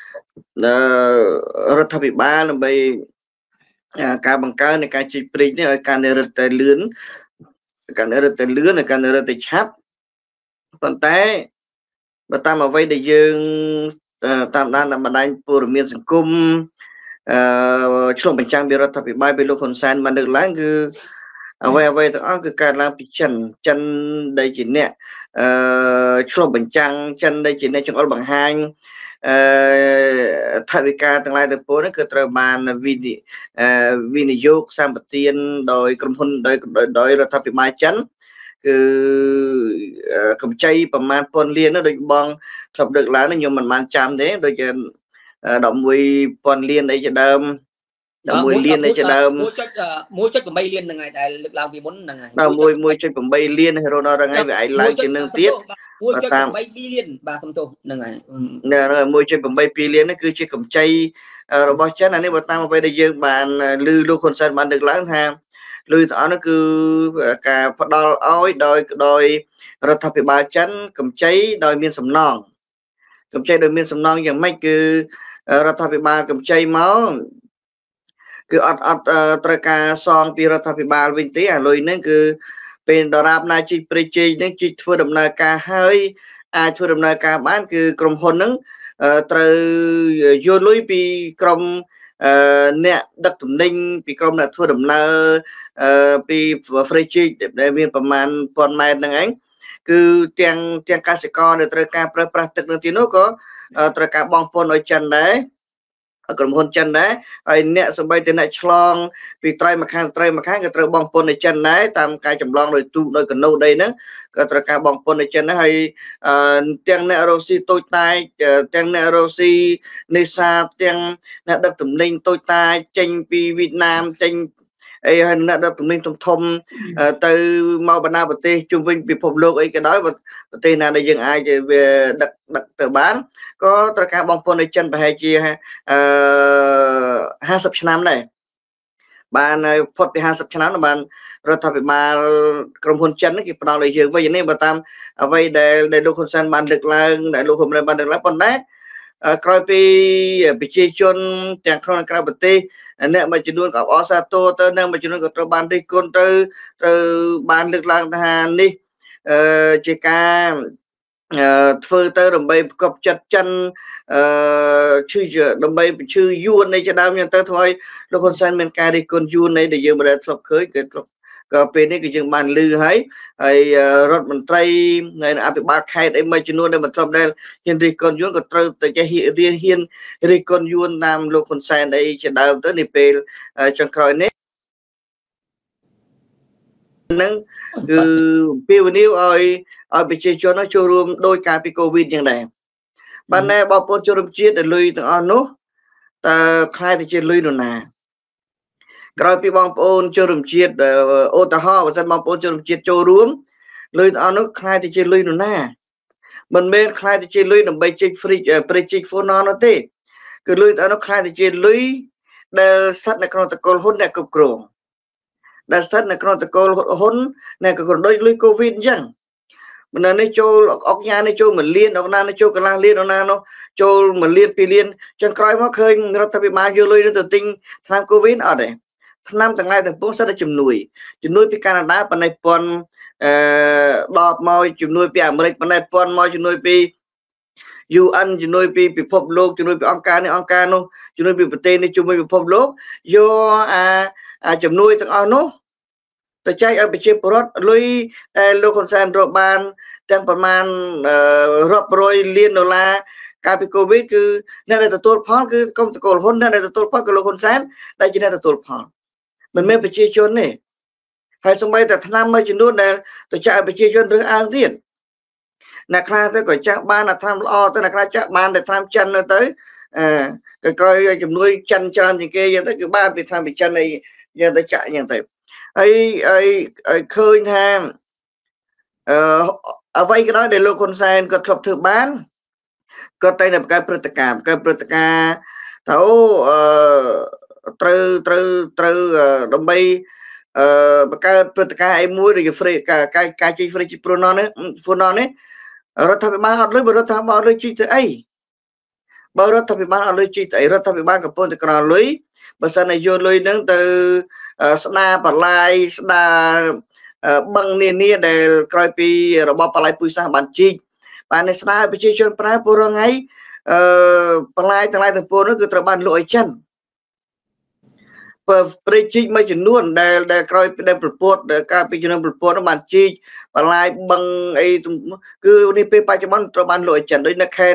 រដ្ឋាភិបាលដើម្បីការបង្កើននៃការជីកព្រេងនេះឲ្យការរឹតតែលឿនការរឹតតែលឿននិងការរឹតតែឆាប់ប៉ុន្តែបើតាមអ្វីដែលយើងតាមដានតាមបណ្ដាញព័ត៌មានសង្គមអឺឆ្លុះបញ្ចាំងពីរដ្ឋាភិបាលពីលោកហ៊ុនសែនបានលើកឡើងគឺអ្វីអ្វីទាំងអស់គឺកើតឡើងពីចិនចិនដែលជាអ្នកអឺឆ្លុះបញ្ចាំងចិនដែលជាអ្នកចង្អុលបង្ហាញអឺថវិកាទាំងឡាយទាំងពួងនេះគឺត្រូវបានវិនិវិនិយោគសម្បទានដោយក្រុមហ៊ុនដោយដោយរដ្ឋាភិបាលចិនគឺកម្ចីប្រមាណពាន់លាននោះដូចបងធ្លាប់ដឹកឡើងខ្ញុំមិនបានចាំទេដូចជាដប់មួយពាន់លានអីជាដើមដល់មួយលានអីជាដើមមួយចុចប្រាំបីលានហ្នឹងហើយដែលលើកឡើងពីមុនហ្នឹងហើយដល់មួយ មួយចុចប្រាំបីលានហើយរហូតដល់ថ្ងៃវាឯងឡើងជាងនឹងទៀតមួយចុចប្រាំបីលានបាទសំទោសហ្នឹងហើយមួយចុចប្រាំបីលាននេះគឺជាកម្ចីរបស់ចិនអានេះបើតាមអ្វីដែលយើងបានឮលោកហ៊ុនសែនបានដឹកឡើងថាឮទាំងអស់នោះគឺការផ្ដល់ឲ្យដោយដោយរដ្ឋាភិបាលចិនកម្ចីដោយមានសំណងកម្ចីដោយមានសំណងយ៉ាងម៉េចគឺរដ្ឋាភិបាលកម្ចីមកគឺអត់អត់ត្រូវការសងពីរដ្ឋាភិបាលវិញទេអាលុយហ្នឹងគឺពេលដរាបណាជីកព្រៃជ័យហ្នឹងជីកធ្វើដំណើរការហើយអាចធ្វើដំណើរការបានគឺក្រុមហ៊ុនហ្នឹងត្រូវយកលុយពីក្រុមអ្នកដឹកទំនិញពីក្រុមអ្នកធ្វើដំណើរពីព្រៃជ័យដែលមានប្រមាណពាន់ម៉ែត្រហ្នឹងឯងគឺទាំងទាំងកសិករដែលត្រូវការប្រើប្រាស់ទឹកនៅទីនោះក៏ត្រូវការបងប្អូនឲ្យចិនដែរក្រុមហ៊ុនចិនដែរហើយអ្នកសម្បីតែអ្នកឆ្លងពីត្រៃម្ខាងត្រៃម្ខាងក៏ត្រូវបងប្អូននៅចិនដែរតាមការចម្លងដោយទូកដោយកណូដីហ្នឹងក៏ត្រូវការបងប្អូននៅចិនដែរហើយទាំងអ្នករ៉ូស៊ីតូចតាចទាំងអ្នករ៉ូស៊ីនេសាទទាំងអ្នកដឹកទំនិញតូចតាចចេញពីវៀតណាមចេញអីហើយអ្នកដឹកទំនិញធំធំទៅមកបណ្ដាប្រទេសជុំវិញពិភពលោកអីក៏ដោយប្រទេសណាដែលយើងអាចវាដឹកដឹកទៅបានក៏ត្រូវការបងប្អូននៅចិនប្រហែលជាអឺห้าสิบឆ្នាំដែរបានផុតពីห้าสิบឆ្នាំបានរដ្ឋាភិបាលក្រុមហ៊ុនចិនគេផ្ដល់ឲ្យយើងវិញនេះបើតាមអ្វីដែលដែលលោកហ៊ុនសែនបានលើកឡើងដែលលោកហ៊ុនម៉ាណែតបានលើកឡើងប៉ុន្តែក្រោយពីប្រជាជនទាំងក្នុងនិងក្រៅប្រទេសអ្នកមួយចំនួនក៏អបអរសាទរទៅអ្នកមួយចំនួនក៏ត្រូវបានរិះគន់ទៅត្រូវបានលើកឡើងថានេះជាការធ្វើទៅដើម្បីប្រកបចិត្តចិនអឺឈឺដើម្បីបញ្ឈឺយួននៃជាដើមយ៉ាងទៅធ្វើឲ្យលោកហ៊ុនសែនមានការរិះគន់យួននៃដែលយើងមិនដែលធ្លាប់ឃើញគឺក៏ពេលនេះគឺយើងបានឮហើយហើយរដ្ឋមន្ត្រីនៃអភិបាលខេត្តអីមួយចំនួនដែលមិនធ្លាប់ដែលហ៊ានរិះគន់យួនក៏ត្រូវតែចេះរៀនហ៊ានរិះគន់យួនតាមលោកហ៊ុនសែនអីជាដើមទៅនេះពេលចុងក្រោយនេះនឹងគឺពីវនីវឲ្យឲ្យប្រជាជនចូលរួមដោយការពីកូវីដយ៉ាងដែរបានតែបងប្អូនជនរួមជាតិដែលលុយទាំងអស់នោះតើខ្លាយទៅជាលុយនរណាក្រោយពីបងប្អូនជនរួមជាតិឧទាហរណ៍បើសិនបងប្អូនជនរួមជាតិចូលរួមលុយទាំងអស់នោះខ្លាយទៅជាលុយនរណាមិនមែនខ្លាយទៅជាលុយដើម្បីជិះ free ប្រេជិះ phone នោះទេគឺលុយទាំងអស់នោះខ្លាយទៅជាលុយដែលស្ថិតនៅក្នុងតកូលហ៊ុនអ្នកគ្រប់គ្រងដែលស្ថិតនៅក្នុងតកូលហ៊ុនអ្នកគ្រប់គ្រងដូចលុយកូវីដអញ្ចឹងម្នាក់នេះចូលអុកញ៉ានេះចូលមួយលានអុកណានេះចូលកន្លះលានអុកណានោះចូលមួយលានពីរលានចឹងក្រោយមកឃើញរដ្ឋាភិបាលយកលុយទៅទិញថ្នាំកូវីដអត់ទេថ្នាំទាំងឡាយទាំងពួងសិតតែជំនួយជំនួយពីកាណាដាប៉ុន្តែប៉ុនអឺដបមកជំនួយពីអាមេរិកប៉ុន្តែប៉ុនមកជំនួយពី ยู เอ็น ជំនួយពីពិភពលោកជំនួយពីអង្គការនេះអង្គការនោះជំនួយពីប្រទេសនេះជំនួយពិភពលោកយកអាជំនួយទាំងអស់នោះទៅចែកឲ្យប្រជាពលរដ្ឋលុយតែលោកហ៊ុនសែនរកបានទាំងប្រមាណរាប់រយលានដុល្លារកាលពីកូវីដគឺអ្នកដែលទទួលផលគឺក្រុមតកូលហ៊ុនអ្នកដែលទទួលផលគឺលោកហ៊ុនសែនដែលជាអ្នកទទួលផលមិនមែនប្រជាជនទេហើយសូម្បីតែថ្នាំមួយចំនួនដែលទៅចាក់ឲ្យប្រជាជនរើសអើងទៀតអ្នកខ្លះទៅក៏ចាក់បានតែថ្នាំល្អទៅអ្នកខ្លះចាក់បានតែថ្នាំចិនទៅអឺក្រោយជំនួយចិនច្រើនជាងគេយ៉ាងទៅគឺបានពីថ្នាំពីចិនអីយ៉ាងទៅចាក់យ៉ាងទៅហើយហើយឃើញថាអឺអ្វីក៏ដោយដែលលោកហ៊ុនសែនក៏ធ្លាប់ធ្វើបានក៏តែតែបង្កើតព្រឹត្តិការណ៍បង្កើតព្រឹត្តិការណ៍ថាអូអឺត្រូវត្រូវត្រូវដើម្បីអឺបង្កើតព្រឹត្តិការណ៍អីមួយដូចជា free ការការជិះ free ជីប្រូណនេះហ្វូណនេះរដ្ឋាភិបាលអត់លុយបើរដ្ឋាភិបាលលុយជីទៅអីបើរដ្ឋាភិបាលអត់លុយជីទៅអីរដ្ឋាភិបាលកំពុងតែក្រលុយបើសិនតែយកលុយហ្នឹងទៅស្ដារបលាយស្ដារបឹងនានាដែលក្រោយពីរបបបលាយពុយសាសបានជីកបាននេះស្ដារឲ្យប្រជាជនប្រើពលរងៃអឺបលាយទាំងឡាយទាំងពួងនោះគឺត្រូវបានលក់ឲ្យចិនបើប្រេជីកមួយចំនួនដែលដែលក្រោយពីដែលប្រពន្ធដែលការពីជំនាន់ប្រពន្ធនោះបានជីកបលាយបឹងអីគឺនេះពេលបច្ចុប្បន្នត្រូវបានលក់ឲ្យចិនដូចនៅខេត្ត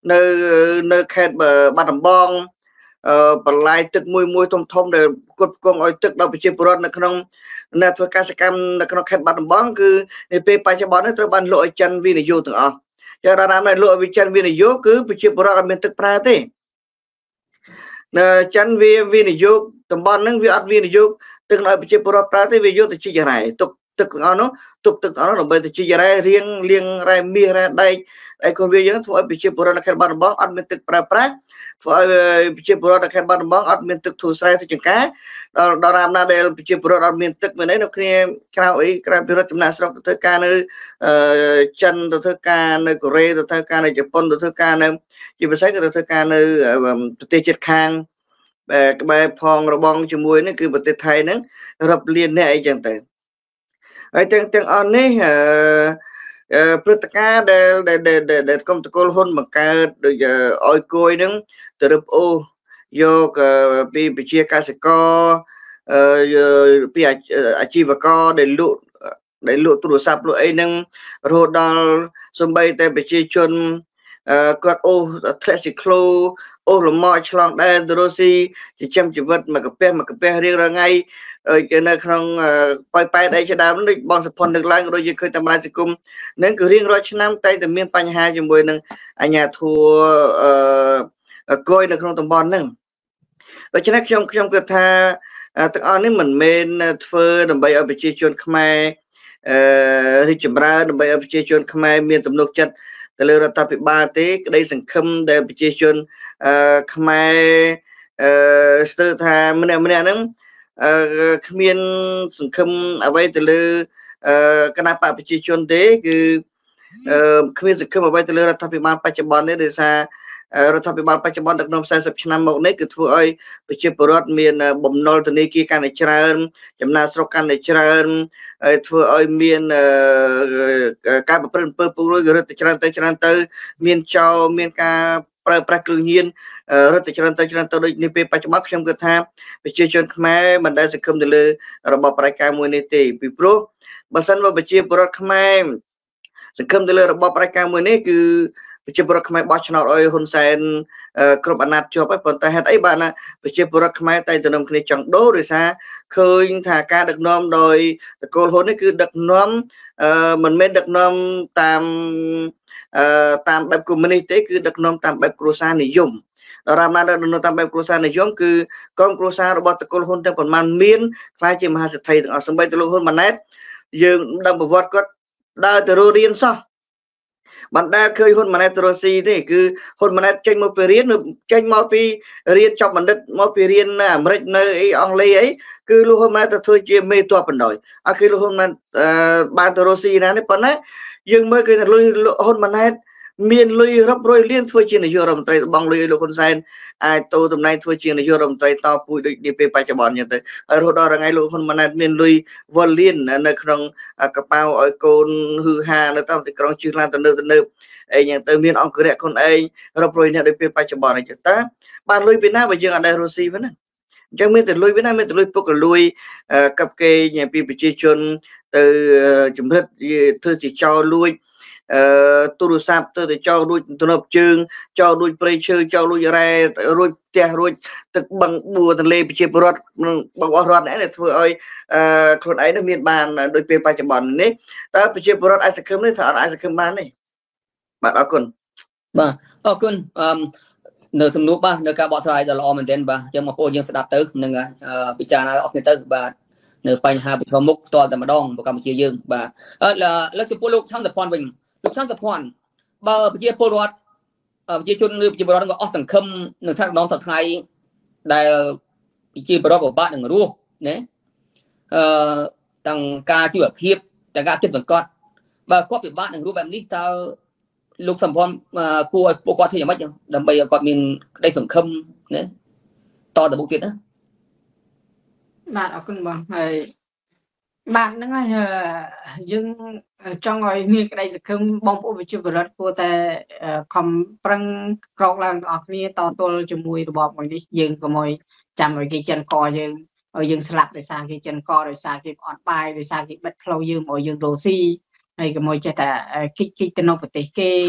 នៅនៅខេត្តបាត់ដំបងបន្លាយទឹកមួយមួយធំធំដែលគ្រប់គ្រងឲ្យទឹកដល់ប្រជាពលរដ្ឋនៅក្នុងអ្នកធ្វើកសិកម្មនៅក្នុងខេត្តបាត់ដំបងគឺនៅពេលបច្ចុប្បន្ននេះត្រូវបានលក់ឲ្យចិនវិនិយោគទាំងអស់ចាដល់ណាមកលក់ឲ្យចិនវិនិយោគគឺប្រជាពលរដ្ឋអត់មានទឹកប្រើទេនៅចិនវាវិនិយោគតំបន់ហ្នឹងវាអត់វិនិយោគទឹកឲ្យប្រជាពលរដ្ឋប្រើទេវាយកទៅជីករ៉ែទុកទឹកទាំងអស់នោះទុកទឹកទាំងអស់នោះដើម្បីទៅជីករ៉ែរៀងលៀងរ៉ែមាសរ៉ែដែកហើយកូនវាយើងធ្វើឲ្យប្រជាពលរដ្ឋនៅខេត្តបាត់ដំបងអត់មានទឹកប្រើប្រាស់ធ្វើឲ្យប្រជាពលរដ្ឋនៅខេត្តបាត់ដំបងអត់មានទឹកធូរស្រែទៅចង្ការដល់ដល់រាមណាដែលប្រជាពលរដ្ឋអត់មានទឹកមែនទេនៅគ្នាក្រៅអីក្រៅពីរដ្ឋចំណាក់ស្រុកទៅធ្វើការនៅចិនទៅធ្វើការនៅកូរ៉េទៅធ្វើការនៅជប៉ុនទៅធ្វើការនៅជាពិសេសគឺទៅធ្វើការនៅប្រទេសជិតខាងក្បែរផងរបងជាមួយនេះគឺប្រទេសថៃហ្នឹងរាប់លានអ្នកអីចឹងទៅហើយទាំងទាំងអស់នេះអឺព្រឹត្តិការណ៍ដែលដែលដែលកុំតកូលហ៊ុនបង្កើតដូចឲ្យគួយហ្នឹងទៅរឹបអូសយកពីវិជាកសិករអឺពីអាជីវករដែលលក់ដែលលក់ទូរស័ព្ទលក់អីហ្នឹងរហូតដល់សំបីតែប្រជាជនគាត់អូសធ្លាក់ស៊ីក្លូអូសលំមកឆ្លងដែនទៅរុស្ស៊ីចិញ្ចឹមជីវិតមកកាពះមកកាពះរៀងរាល់ថ្ងៃគេនៅក្នុងប៉ោយប៉ែតអីជាដើមនេះបងសុផុនលើកឡើងក៏ដូចយើងឃើញតាមបណ្ដាញសង្គមនឹងគឺរៀងរាល់ឆ្នាំតែតែមានបញ្ហាជាមួយនឹងអាជ្ញាធរអឺគយនៅក្នុងតំបន់ហ្នឹងដូច្នេះខ្ញុំខ្ញុំគិតថាទាំងអស់នេះមិនមែនធ្វើដើម្បីឲ្យប្រជាជនខ្មែរអឺរីកចម្រើនដើម្បីឲ្យប្រជាជនខ្មែរមានទំនុកចិត្តទៅលើរដ្ឋាភិបាលទេក្តីសង្ឃឹមដែលប្រជាជនអឺខ្មែរអឺស្ទើរថាម្នាក់ម្នាក់ហ្នឹងអឺគ្មានសង្ឃឹមអ្វីទៅលើអឺគណៈបកប្រជាជនទេគឺអឺគ្មានសង្ឃឹមអ្វីទៅលើរដ្ឋាភិបាលបច្ចុប្បន្ននេះដោយសាររដ្ឋាភិបាលបច្ចុប្បន្នដឹកនាំสี่สิบឆ្នាំមកនេះគឺធ្វើឲ្យប្រជាពលរដ្ឋមានបំណុលធនាគារកាន់តែច្រើនចំណាយស្រុកកាន់តែច្រើនហើយធ្វើឲ្យមានការប្រព្រឹត្តអំពើពុករលួយរឹតតែច្រើនទៅច្រើនទៅមានចោលមានការប្រើប្រាស់គ្រឿងញៀនរឹតតែច្រើនទៅច្រើនទៅដូចនេះពេលបច្ចុប្បន្នខ្ញុំគិតថាប្រជាជនខ្មែរមិនដែលសង្ឃឹមទៅលើរបបផ្ដាច់ការមួយនេះទេពីព្រោះបើសិនបើប្រជាពលរដ្ឋខ្មែរសង្ឃឹមទៅលើរបបផ្ដាច់ការមួយនេះគឺប្រជាពលរដ្ឋខ្មែរបោះឆ្នោតឲ្យហ៊ុនសែនគ្រប់អាណត្តិជាប់ហើយប៉ុន្តែហេតុអីបានណាប្រជាពលរដ្ឋខ្មែរតែទៅនាំគ្នាចង់ដូរដោយសារឃើញថាការដឹកនាំដោយតកូលហ៊ុននេះគឺដឹកនាំមិនមែនដឹកនាំតាមតាមបែបកុម្មុយនីសទេគឺដឹកនាំតាមបែបគ្រួសារនិយមដល់រាមណាដឹកនាំតាមបែបគ្រួសារនិយមគឺកងគ្រួសាររបស់តកូលហ៊ុនទាំងប៉ុន្មានមានខ្លាចជាមហាសេដ្ឋីទាំងអស់សូម្បីតែលោកហ៊ុនម៉ាណែតយើងដឹងប្រវត្តិគាត់ដើរទៅរៀនសោះបណ្ដាឃើញហ៊ុនម៉ាណែតទៅរុស្ស៊ីទេគឺហ៊ុនម៉ាណែតចេញមកពីរៀនចេញមកពីរៀនចប់បណ្ឌិតមកពីរៀននៅអាមេរិកនៅអីអង់គ្លេសអីគឺលោកហ៊ុនម៉ាណែតទៅធ្វើជាមេទ័ពបណ្ដោយអត់គឺលោកហ៊ុនម៉ាណែតបានទៅរុស្ស៊ីណានេះប៉ុន្តែយើងមើលគឺថាលុយហ៊ុនម៉ាណែតមានលុយរាប់រយលានធ្វើជានាយករដ្ឋមន្ត្រីបងលុយឲ្យលោកហ៊ុនសែនអាចទៅតំណែងធ្វើជានាយករដ្ឋមន្ត្រីតពូជដូចនាពេលបច្ចុប្បន្នចឹងទៅហើយរហូតដល់ថ្ងៃលោកហ៊ុនម៉ាណែតមានលុយវល់លាននៅក្នុងកប៉ាល់ឲ្យកូនហឺហានៅតាមទីក្រុងជឿឡានទៅនៅទៅនៅអីចឹងទៅមានអង្គរៈខ្លួនឯងរាប់រយអ្នកដូចពេលបច្ចុប្បន្នអញ្ចឹងតើបានលុយពីណាបើយើងអត់ដែររុស្ស៊ីវិញណាអញ្ចឹងមានតែលុយវិញណាមានតែលុយពុករលួយកັບគេញពីប្រជាជនទៅជំរិតធ្វើជាចោលលួចអឺទូរស័ព្ទទៅទៅចោលរួចទំនប់ជើងចោលរួចព្រៃឈើចោលរួចរ៉ែរួចផ្ទះរួចទឹកបឹងបួរទន្លេប្រជាពលរដ្ឋរបស់រដ្ឋនេះធ្វើឲ្យអឺខ្លួនឯងនឹងមានបានដោយពេលបច្ចុប្បន្ននេះតើប្រជាពលរដ្ឋអាចសង្ឃឹមនេះថាអត់អាចសង្ឃឹមបានទេបាទអរគុណបាទអរគុណអឺនៅសំណួរបាទនៅការបកស្រាយដ៏ល្អមែនទែនបាទអញ្ចឹងបងប្អូនយើងស្ដាប់ទៅនឹងពិចារណាអស់គ្នាទៅបាទនៅបញ្ហាប្រឈមមុខតតែម្ដងរបស់កម្ពុជាយើងបាទអឺលើកចំពោះលោកឆន្ទភ័ណ្ឌវិញលោកឆន្ទភ័ណ្ឌបើប្រជាពលរដ្ឋប្រជាជនឬប្រជាពលរដ្ឋក៏អស់សង្ឃឹមនឹងថាម្ដងថ្ងៃដែលប្រជាពលរដ្ឋពិបាកនឹងរស់ណាអឺទាំងការជីវភាពទាំងការចិត្តសង្កត់បើគាត់ពិបាកនឹងរស់បែបនេះតើលោកសម្ព័ន្ធគួរឲ្យពួកគាត់ធ្វើយ៉ាងម៉េចដើម្បីឲ្យគាត់មានក្តីសង្ឃឹមណាតទៅមុខទៀតណាបាទអរគុណបងហើយបាទហ្នឹងហើយយើងចង់ឲ្យមានក្តីសង្ឃឹមបងប្អូនប្រជាពលរដ្ឋគួរតែខំប្រឹងក្រោកឡើងទាំងអស់គ្នាតទល់ជាមួយរបបមួយនេះយើងកុំឲ្យចាំឲ្យគេចិនកយើងឲ្យយើងស្លាប់ដោយសារគេចិនកដោយសារគេអត់បាយដោយសារគេបិទផ្លូវយើងមកយើងរស់ស៊ីហើយកុំឲ្យចេះតែគិតគិតទៅនៅប្រទេសគេ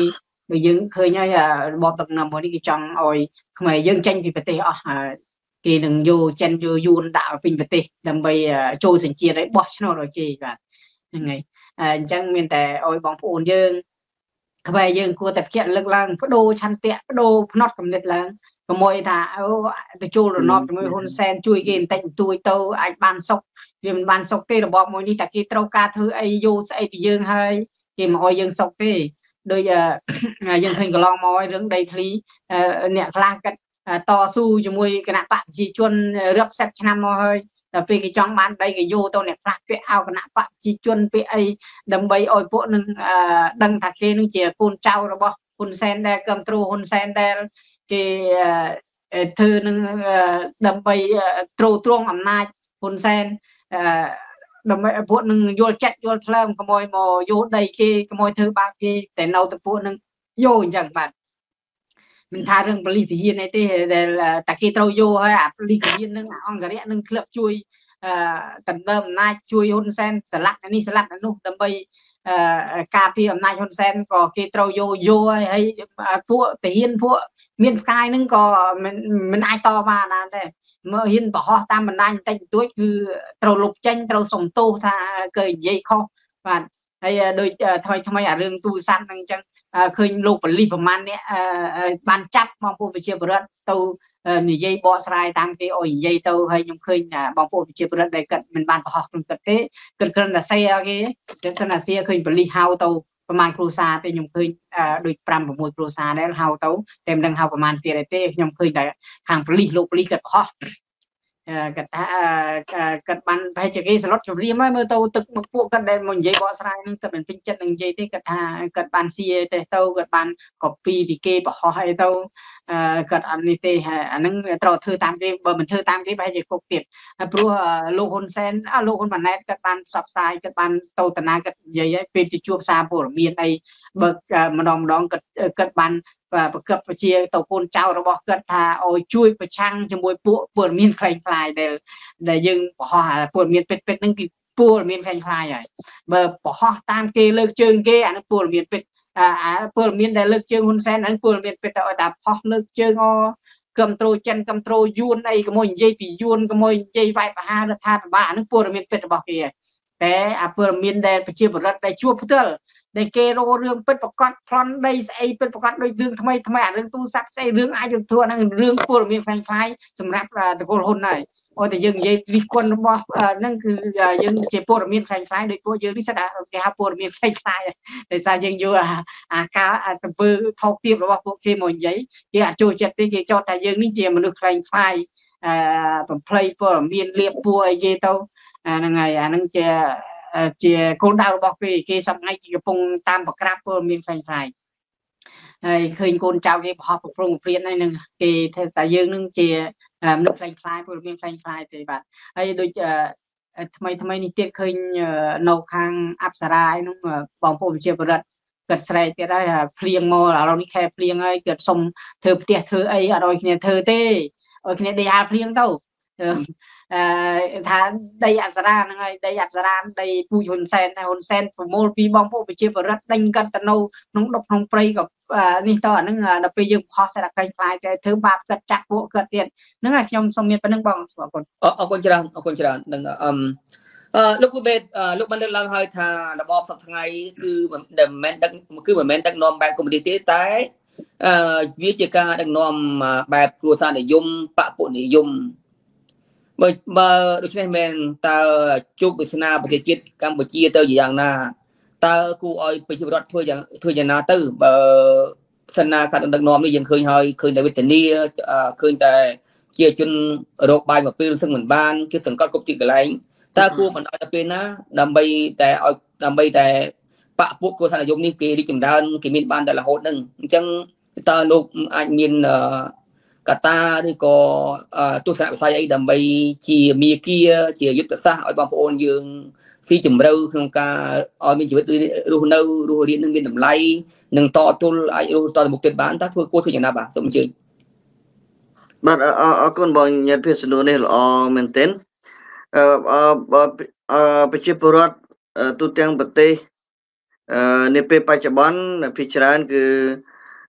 ដូចយើងឃើញហើយរបបដឹកនាំមួយនេះគេចង់ឲ្យខ្មែរយើងចេញពីប្រទេសអស់គេនឹងយកចិនយកយួនដាក់ពេញប្រទេសដើម្បីចូលសញ្ជាតិឲ្យបោះឆ្នោតឲ្យគេបាទហ្នឹងហើយអញ្ចឹងមានតែឲ្យបងប្អូនយើងខ្មែរយើងគួរតែភ្ញាក់លើកឡើងបដូរឆន្ទៈបដូរផ្នត់គំនិតឡើងកុំឲ្យថាអូទៅចូលរណបជាមួយហ៊ុនសែនជួយគេបន្តិចបន្តួចទៅអាចបានសុខវាមិនបានសុខទេរបបមួយនេះតែគេត្រូវការធ្វើអីយកស្អីពីយើងហើយគេមិនឲ្យយើងសុខទេដោយយើងឃើញកន្លងមកឲ្យរឿងដីធ្លីអ្នកខ្លះគាត់តស៊ូជាមួយគណៈបកប្រជាជនរាប់សិបឆ្នាំមកហើយដល់ពេលគេចង់បានដីគេយកទៅអ្នកខ្លះពាក់អោគណៈបកប្រជាជនពាក់អីដើម្បីឲ្យពួកនឹងដឹងថាគេនឹងជាកូនចៅរបស់ហ៊ុនសែនដែលគ្រប់គ្រងហ៊ុនសែនដែលគេធ្វើនឹងដើម្បីទ្រទ្រង់អំណាចហ៊ុនសែនដើម្បីពួកនឹងយល់ចិត្តយល់ថ្លើមកុំឲ្យមកយកដីគេកុំឲ្យធ្វើបាបគេតែនៅតែពួកនឹងយកអញ្ចឹងបាទមិនថារឿងប៉ូលីសទាហានអីទេដែលតែគេត្រូវយកហើយអាប៉ូលីសទាហាននឹងអង្គរៈនឹងក្លឹបជួយអឺដណ្ដើមអំណាចជួយហ៊ុនសែនស្លាប់នេះស្លាប់នោះដើម្បីការពារអំណាចហ៊ុនសែនក៏គេត្រូវយកយកហើយពួកទាហានពួកមានផ្កាយនឹងក៏មិនមិនអាចតវ៉ាបានដែរមើលហ៊ានបរោះតាមបណ្ដាញបន្តិចបន្តួចគឺត្រូវលុបចេញត្រូវសុំទោសថាគេនិយាយខុសបាទហើយដូចថ្មីថ្មីអារឿងទូរស័ព្ទហ្នឹងអញ្ចឹងឃើញលោកប៉ូលីសប្រមាណនេះបានចាប់បងប្អូនប្រជាពលរដ្ឋទៅនិយាយបកស្រាយតាមគេឲ្យនិយាយទៅហើយខ្ញុំឃើញបងប្អូនប្រជាពលរដ្ឋដែលគាត់មិនបានបរោះក្នុងគាត់ទេគាត់គ្រាន់តែសេគេគាត់គ្រាន់តែសេឃើញប៉ូលីសហៅទៅប្រមាណគ្រួសារទេខ្ញុំឃើញដូចfive sixគ្រួសារដែរហៅទៅតែមិនដឹងហៅប្រមាណទៀតទេខ្ញុំឃើញតែខាងប៉ូលីសលោកប៉ូលីសគាត់បរោះគាត់ថាគាត់បានប្រហែលជាគេសឡុតជម្រាមហើយមើលទៅទឹកមកពួកគាត់ដែលមកនិយាយបកស្រាយនឹងគាត់មិនពេញចិត្តនឹងនិយាយទេគាត់ថាគាត់បានសៀទេទៅគាត់បាន copy ពីគេបរោះអីទៅគាត់អត់នេះទេអាហ្នឹងត្រូវធ្វើតាមគេបើមិនធ្វើតាមគេប្រហែលជាគុកទៀតព្រោះលោកហ៊ុនសែនលោកហ៊ុនម៉ាណែតគាត់បានផ្សព្វផ្សាយគាត់បានទៅតាណាគាត់និយាយហើយពេលទៅជួបសារព័ត៌មានអីបើម្ដងម្ដងគាត់គាត់បានប្រកបជាទៅកូនចៅរបស់គាត់ថាឲ្យជួយប្រឆាំងជាមួយពួកព័ត៌មានខ្លែងខ្លាយដែលដែលយើងបរោះព័ត៌មានពិតពិតហ្នឹងគឺព័ត៌មានខ្លែងខ្លាយហើយបើបរោះតាមគេលើកជើងគេអាហ្នឹងព័ត៌មានពិតអាព័ត៌មានដែលលើកជើងហ៊ុនសែនហ្នឹងព័ត៌មានពិតទៅឲ្យតែផុសលើកជើងអគ្រប់ត្រូលចិនគ្រប់ត្រូលយួនអីកុំនិយាយពីយួនកុំនិយាយវាយប្រហាររដ្ឋាភិបាលអាហ្នឹងព័ត៌មានពិតរបស់គេតែអាព័ត៌មានដែលប្រជាពលរដ្ឋដែលជួបផ្ទាល់ដែលគេរករឿងពិតប្រកបប្លន់ដីស្អីពិតប្រកបដូចរឿងថ្មីថ្មីអារឿងទូរស័ព្ទស្អីរឿងអាចធួហ្នឹងរឿងព័ត៌មានខ្លាំងខ្លាយសម្រាប់តកូលហ៊ុនហើយអូតែយើងនិយាយវិគុណរបស់ហ្នឹងគឺយើងជាព័ត៌មានខ្លាំងខ្លាយដោយពួកយើងនេះសិតគេហៅព័ត៌មានខ្លាំងខ្លាយដោយសារយើងយកអាការអំពើថោកទាបរបស់ពួកគេមកនិយាយគេអាចចូលចិត្តទេគេចោទថាយើងនេះជាមនុស្សខ្លាំងខ្លាយអឺបំភ្លៃព័ត៌មានលៀបពួរអីគេទៅហ្នឹងហើយអាហ្នឹងជាជាគោលដៅរបស់គេគេសប្ងៃគេកំពុងតាមប្រក្រាបព័ត៌មានខ្លាំងខ្លាយហើយឃើញកូនចៅគេបោះប្រព្រឹត្តព្រានហើយនឹងគេតែយើងនឹងជាមនុស្សខ្លាំងខ្លាយព័ត៌មានខ្លាំងខ្លាយទេបាទហើយដូចថ្មីថ្មីនេះទៀតឃើញនៅខាងអប្សរាឯនោះបងប្អូនប្រជាពលរដ្ឋគាត់ស្រែកទៀតហើយភ្លៀងមកឥឡូវនេះខែភ្លៀងហើយគាត់សុំធ្វើផ្ទះធ្វើអីអត់ឲ្យគ្នាធ្វើទេឲ្យគ្នាដេកហាលភ្លៀងទៅអឺថាដីអប្សរាហ្នឹងហើយដីអប្សរាដីពូជហ៊ុនសែនហ៊ុនសែនប្រមូលពីបងប្អូនប្រជាពលរដ្ឋដេញគាត់ទៅនៅក្នុងដុកក្នុងព្រៃក៏នេះទៅអាហ្នឹងដល់ពេលយើងខុសតែខ្លាំងខ្លាយតែធ្វើបាបគាត់ចាក់ពួកគាត់ទៀតហ្នឹងហើយខ្ញុំសូមមានប៉ុណ្្នឹងបងអរគុណអរគុណច្រើនអរគុណច្រើននឹងអឹមអឺលោកគូបេតលោកបានលើកឡើងហើយថារបបសប្តាហ៍ថ្ងៃគឺមិនមែនដឹកគឺមិនមែនដឹកនាំបែបកុម្មុយនីសទេតែអឺវាជាការដឹកនាំបែបគ្រួសារនិយមបពុនិយមបើបើដូច្នេះមែនតើជោគវាសនាប្រទេសជាតិកម្ពុជាទៅយ៉ាងណាតើគូឲ្យប្រជាពលរដ្ឋធ្វើយ៉ាងធ្វើយ៉ាងណាទៅបើសិនណាការដឹកនាំនេះយើងឃើញហើយឃើញតែវេទនាឃើញតែជាជនរោគបាយមកពេលសឹងមិនបានគេសង្កត់គ្រប់ទីកន្លែងតើគួរមិនឲ្យទៅពេលណាដើម្បីតែឲ្យដើម្បីតែបពពួកគ្រួសារនិយមនេះគេរីកចម្រើនគេមានបានតែរហូតហ្នឹងអញ្ចឹងតើលោកអាចមានកត្តាឬក៏ទស្សនវិស័យអីដើម្បីជាមាគ៌ាជាយុទ្ធសាស្ត្រឲ្យបងប្អូនយើងស៊ីជម្រៅក្នុងការឲ្យមានជីវិតរស់នៅរស់រៀននឹងមានតម្លៃនិងតទល់អាចរស់តទៅមុខទៀតបានតើធ្វើគួរធ្វើយ៉ាងណាបាទសូមអញ្ជើញបាទអរគុណបងញាតិភាសានេះល្អមែនទែនអឺប្រជាពលរដ្ឋទូទាំងប្រទេសអឺនាពេលបច្ចុប្បន្នភាគច្រើនគឺ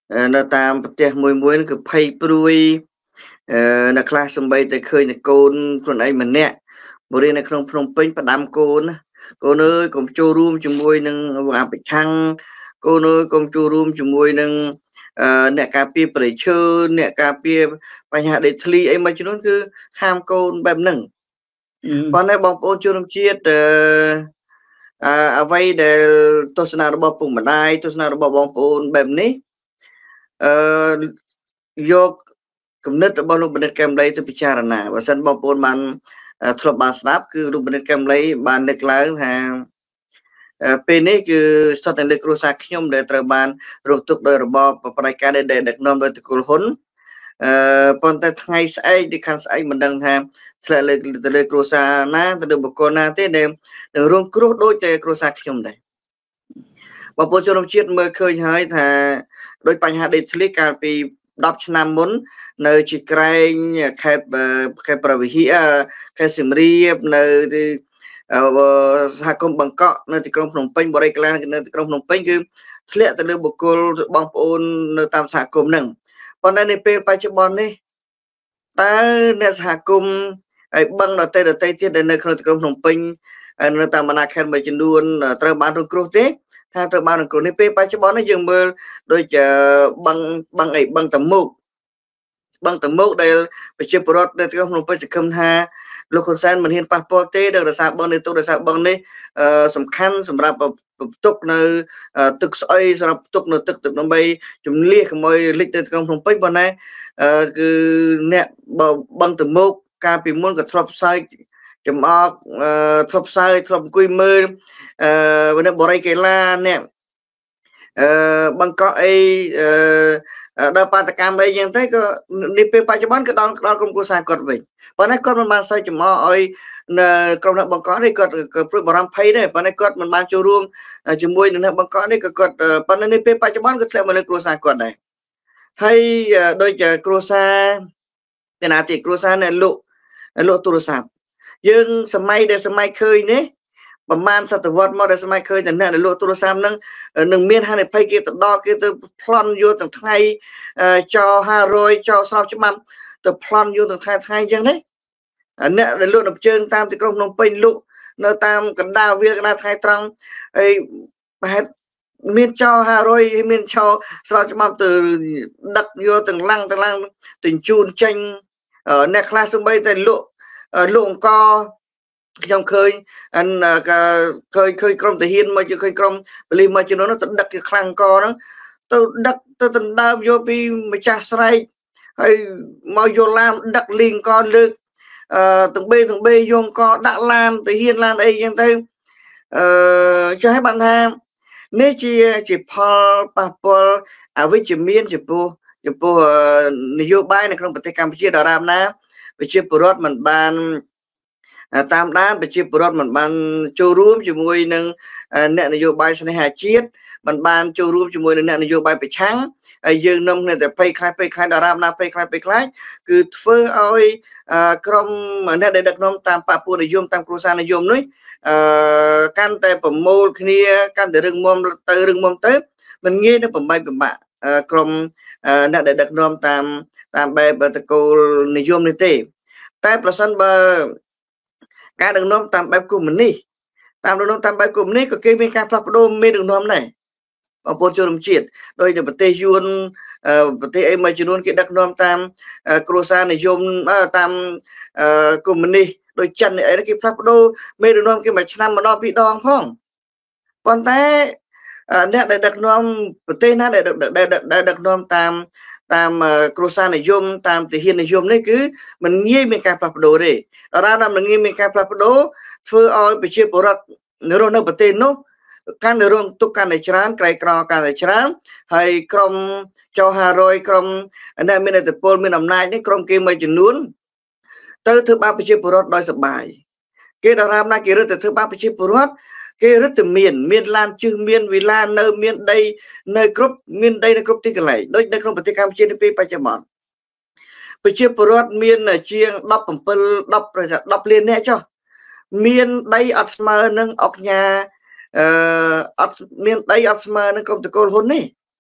នៅតាមប្រទេសមួយមួយគឺភ័យព្រួយនៅខ្លះសំបីតែឃើញតែកូនខ្លួនឯងម្នាក់មករៀននៅក្នុងភ្នំពេញផ្ដាំកូនកូនអើយកុំចូលរួមជាមួយនឹងអាប្រឆាំងកូនអើយកុំចូលរួមជាមួយនឹងអ្នកការពារប្រៃឈើអ្នកការពារបញ្ហាដេកធ្លីអីមួយចំនួនគឺហាមកូនបែបហ្នឹងប៉ុន្តែបងប្អូនជនរួមជាតិអឺអ្វីដែលទស្សនៈរបស់ពុកម្ដាយទស្សនៈរបស់បងប្អូនបែបនេះអឺយកគំនិតរបស់លោកបណ្ឌិតកែមលីទៅពិចារណាបើសិនបងប្អូនបានធ្លាប់បានស្ដាប់គឺលោកបណ្ឌិតកែមលីបានលើកឡើងថាពេលនេះគឺស្ថិតនៅលើគ្រួសារខ្ញុំដែលត្រូវបានរងទុក្ខដោយរបបប្រតិការដែលដឹកនាំដោយតកូលហ៊ុនអឺប៉ុន្តែថ្ងៃស្អែកទីខាងស្អែកមិនដឹងថាធ្លាក់លើទៅលើគ្រួសារណាទៅលើបុគ្គលណាទេដែលរងគ្រោះដូចតែគ្រួសារខ្ញុំដែរបងប្អូនជនរួមជាតិមើលឃើញហើយថាដោយបញ្ហាដេកធ្លីកាលពីដប់ឆ្នាំមុននៅជាក្រែងខេត្តខេត្តប្រវៀហាខេត្តសៀមរាបនៅទីសហគមន៍បង្កក់នៅទីក្រុងភ្នំពេញបរិយាកាសនៅទីក្រុងភ្នំពេញគឺធ្លាក់ទៅលើបុគ្គលបងប្អូននៅតាមសហគមន៍ហ្នឹងប៉ុន្តែនៅពេលបច្ចុប្បន្ននេះតើអ្នកសហគមន៍ហើយបឹងដតេដតេទៀតដែលនៅក្នុងទីក្រុងភ្នំពេញនៅតាមបណ្ដាខេត្តមួយចំនួនត្រូវបានរងគ្រោះទេថាត្រូវបានរងគ្រោះនេះពេលបច្ចុប្បន្ននេះយើងមើលដូចបឹងបឹងអីបឹងតមុកបឹងតមុកដែលប្រជាពលរដ្ឋនៅទីក្រុងភ្នំពេញសង្ឃឹមថាលោកហ៊ុនសែនមិនហ៊ានប៉ះពាល់ទេដោយរសាបឹងនេះទុករសាបឹងនេះសំខាន់សម្រាប់ផ្ទុកនៅទឹកស្អុយសម្រាប់ផ្ទុកនៅទឹកដើម្បីជំនះកុំឲ្យលិចទៅទីក្រុងភ្នំពេញប៉ុន្តែគឺអ្នកបឹងតមុកកាលពីមុនក៏ធ្លាប់ផ្សាយចំអកធ្លាប់ផ្សាយធ្លាប់អង្គុយមើលអឺនៅបរិយាកេឡាអ្នកអឺបង្កក់អីអឺដល់បាតកម្មអីយ៉ាងទៅក៏នេះពេលបច្ចុប្បន្នក៏ដល់ដល់ក្រុមគ្រួសារគាត់វិញប៉ុន្តែគាត់មិនបានសូវចំអកឲ្យនៅក្រុមអ្នកបង្កក់នេះគាត់ក៏ព្រួយបារម្ភភ័យដែរប៉ុន្តែគាត់មិនបានចូលរួមជាមួយនឹងអ្នកបង្កក់នេះក៏គាត់ប៉ុន្តែនេះពេលបច្ចុប្បន្នក៏ធ្លាក់មកលើគ្រួសារគាត់ដែរហើយដូចគ្រួសារពីណាទីគ្រួសារអ្នកលក់លក់ទូរស័ព្ទយើងសម័យដែលសម័យឃើញនេះប្រហែលសតវត្សមកដែលសម័យឃើញតែអ្នកដែលលក់ទូរស័ព្ទហ្នឹងនឹងមានហានិភ័យគេទៅដល់គេទៅប្លន់យកទាំងថ្ងៃចោห้าร้อยចោស្របច្បាប់ទៅប្លន់យកទាំងថ្ងៃថ្ងៃអញ្ចឹងណាអ្នកដែលលក់នៅជើងតាមទីក្រុងភ្នំពេញលក់នៅតាមកណ្ដាលវាលកណ្ដាលថ្ងៃត្រង់ហើយប្រហែលមានចោห้าร้อยមានចោស្របច្បាប់ទៅដឹកយកទាំងឡាំងទាំងឡាំងទៅជូនចេញអ្នកខ្លះសំបីតែលក់លក់អង្គខ្ញុំឃើញអានឃើញឃើញក្រុមទាហានមកឃើញក្រុមបលិសមួយចំនួនទៅដឹកជាខ្លាំងកហ្នឹងទៅដឹកទៅដណ្ដើមយកពីម្ចាស់ស្រែកហើយមកយកឡានដឹកលីងកលើកអឺទាំងបេទាំងបេយកកដាក់ឡានទាហានឡានអីចឹងទៅអឺចុះឲ្យបានថានេះជាជាផលប៉ះពាល់អវិជ្ជមានចំពោះចំពោះនយោបាយនៅក្នុងប្រទេសកម្ពុជាដរាបណាប្រជាពលរដ្ឋមិនបានតាមដានប្រជាពលរដ្ឋមិនបានចូលរួមជាមួយនឹងអ្នកនយោបាយស្នេហាជាតិមិនបានចូលរួមជាមួយនឹងអ្នកនយោបាយប្រឆាំងហើយយើងនឹមគ្នាតែភ័យខ្លាចភ័យខ្លាចដរាបណាភ័យខ្លាចភ័យខ្លាចគឺធ្វើឲ្យក្រុមអ្នកដែលដឹកនាំតាមបពុនិយមតាមគ្រួសារនិយមនេះអឺកាន់តែប្រមូលគ្នាកាន់តែរឹងមាំទៅរឹងមាំទៅមិនងាយនឹងបំបីបំបាក់ក្រុមអ្នកដែលដឹកនាំតាមតាមបែបតកូលនិយមនេះទេតែប្រសិនបើការដឹកនាំតាមបែបកុម្មុយនីសតាមដឹកនាំតាមបែបកុម្មុយនីសក៏គេមានការផ្លាស់ប្ដូរមេដឹកនាំដែរបងប្អូនជនរួមជាតិដោយនៅប្រទេសយួនប្រទេសអីមួយចំនួនគេដឹកនាំតាមគ្រួសារនិយមតាមកុម្មុយនីសដោយចិនអីគេផ្លាស់ប្ដូរមេដឹកនាំគេមួយឆ្នាំម្ដងពីរដងផងប៉ុន្តែអ្នកដែលដឹកនាំប្រទេសណាដែលដែលដឹកនាំតាមតាមគ្រួសារនិយមតាមទាហាននិយមនេះគឺមិនងាយមានការផ្លាស់ប្ដូរទេដរាបណាមិនងាយមានការផ្លាស់ប្ដូរធ្វើឲ្យប្រជាពលរដ្ឋនៅរស់នៅប្រទេសនោះកាន់តែរងទុក្ខកាន់តែច្រើនក្រីក្រកាន់តែច្រើនហើយក្រុមចោห้าร้อยក្រុមអ្នកមានឥទ្ធិពលមានអំណាចនេះក្រុមគេមួយចំនួនទៅធ្វើបាបប្រជាពលរដ្ឋដោយសបាយគេដរាបណាគេរត់ទៅធ្វើបាបប្រជាពលរដ្ឋគេរត់ទៅមានមានឡានជិះមានវិឡានៅមានដីនៅគ្រប់មានដីនៅគ្រប់ទីកន្លែងដូចនៅក្នុងប្រទេសកម្ពុជានៅពេលបច្ចុប្បន្នប្រជាពលរដ្ឋមានជាងដប់ប្រាំពីរ ដប់ដប់លានអ្នកចុះមានដីអត់ស្មើនឹងអង្គញាអឺអត់មានដីអត់ស្មើនឹងក្រុមតកូលហ៊ុននេះ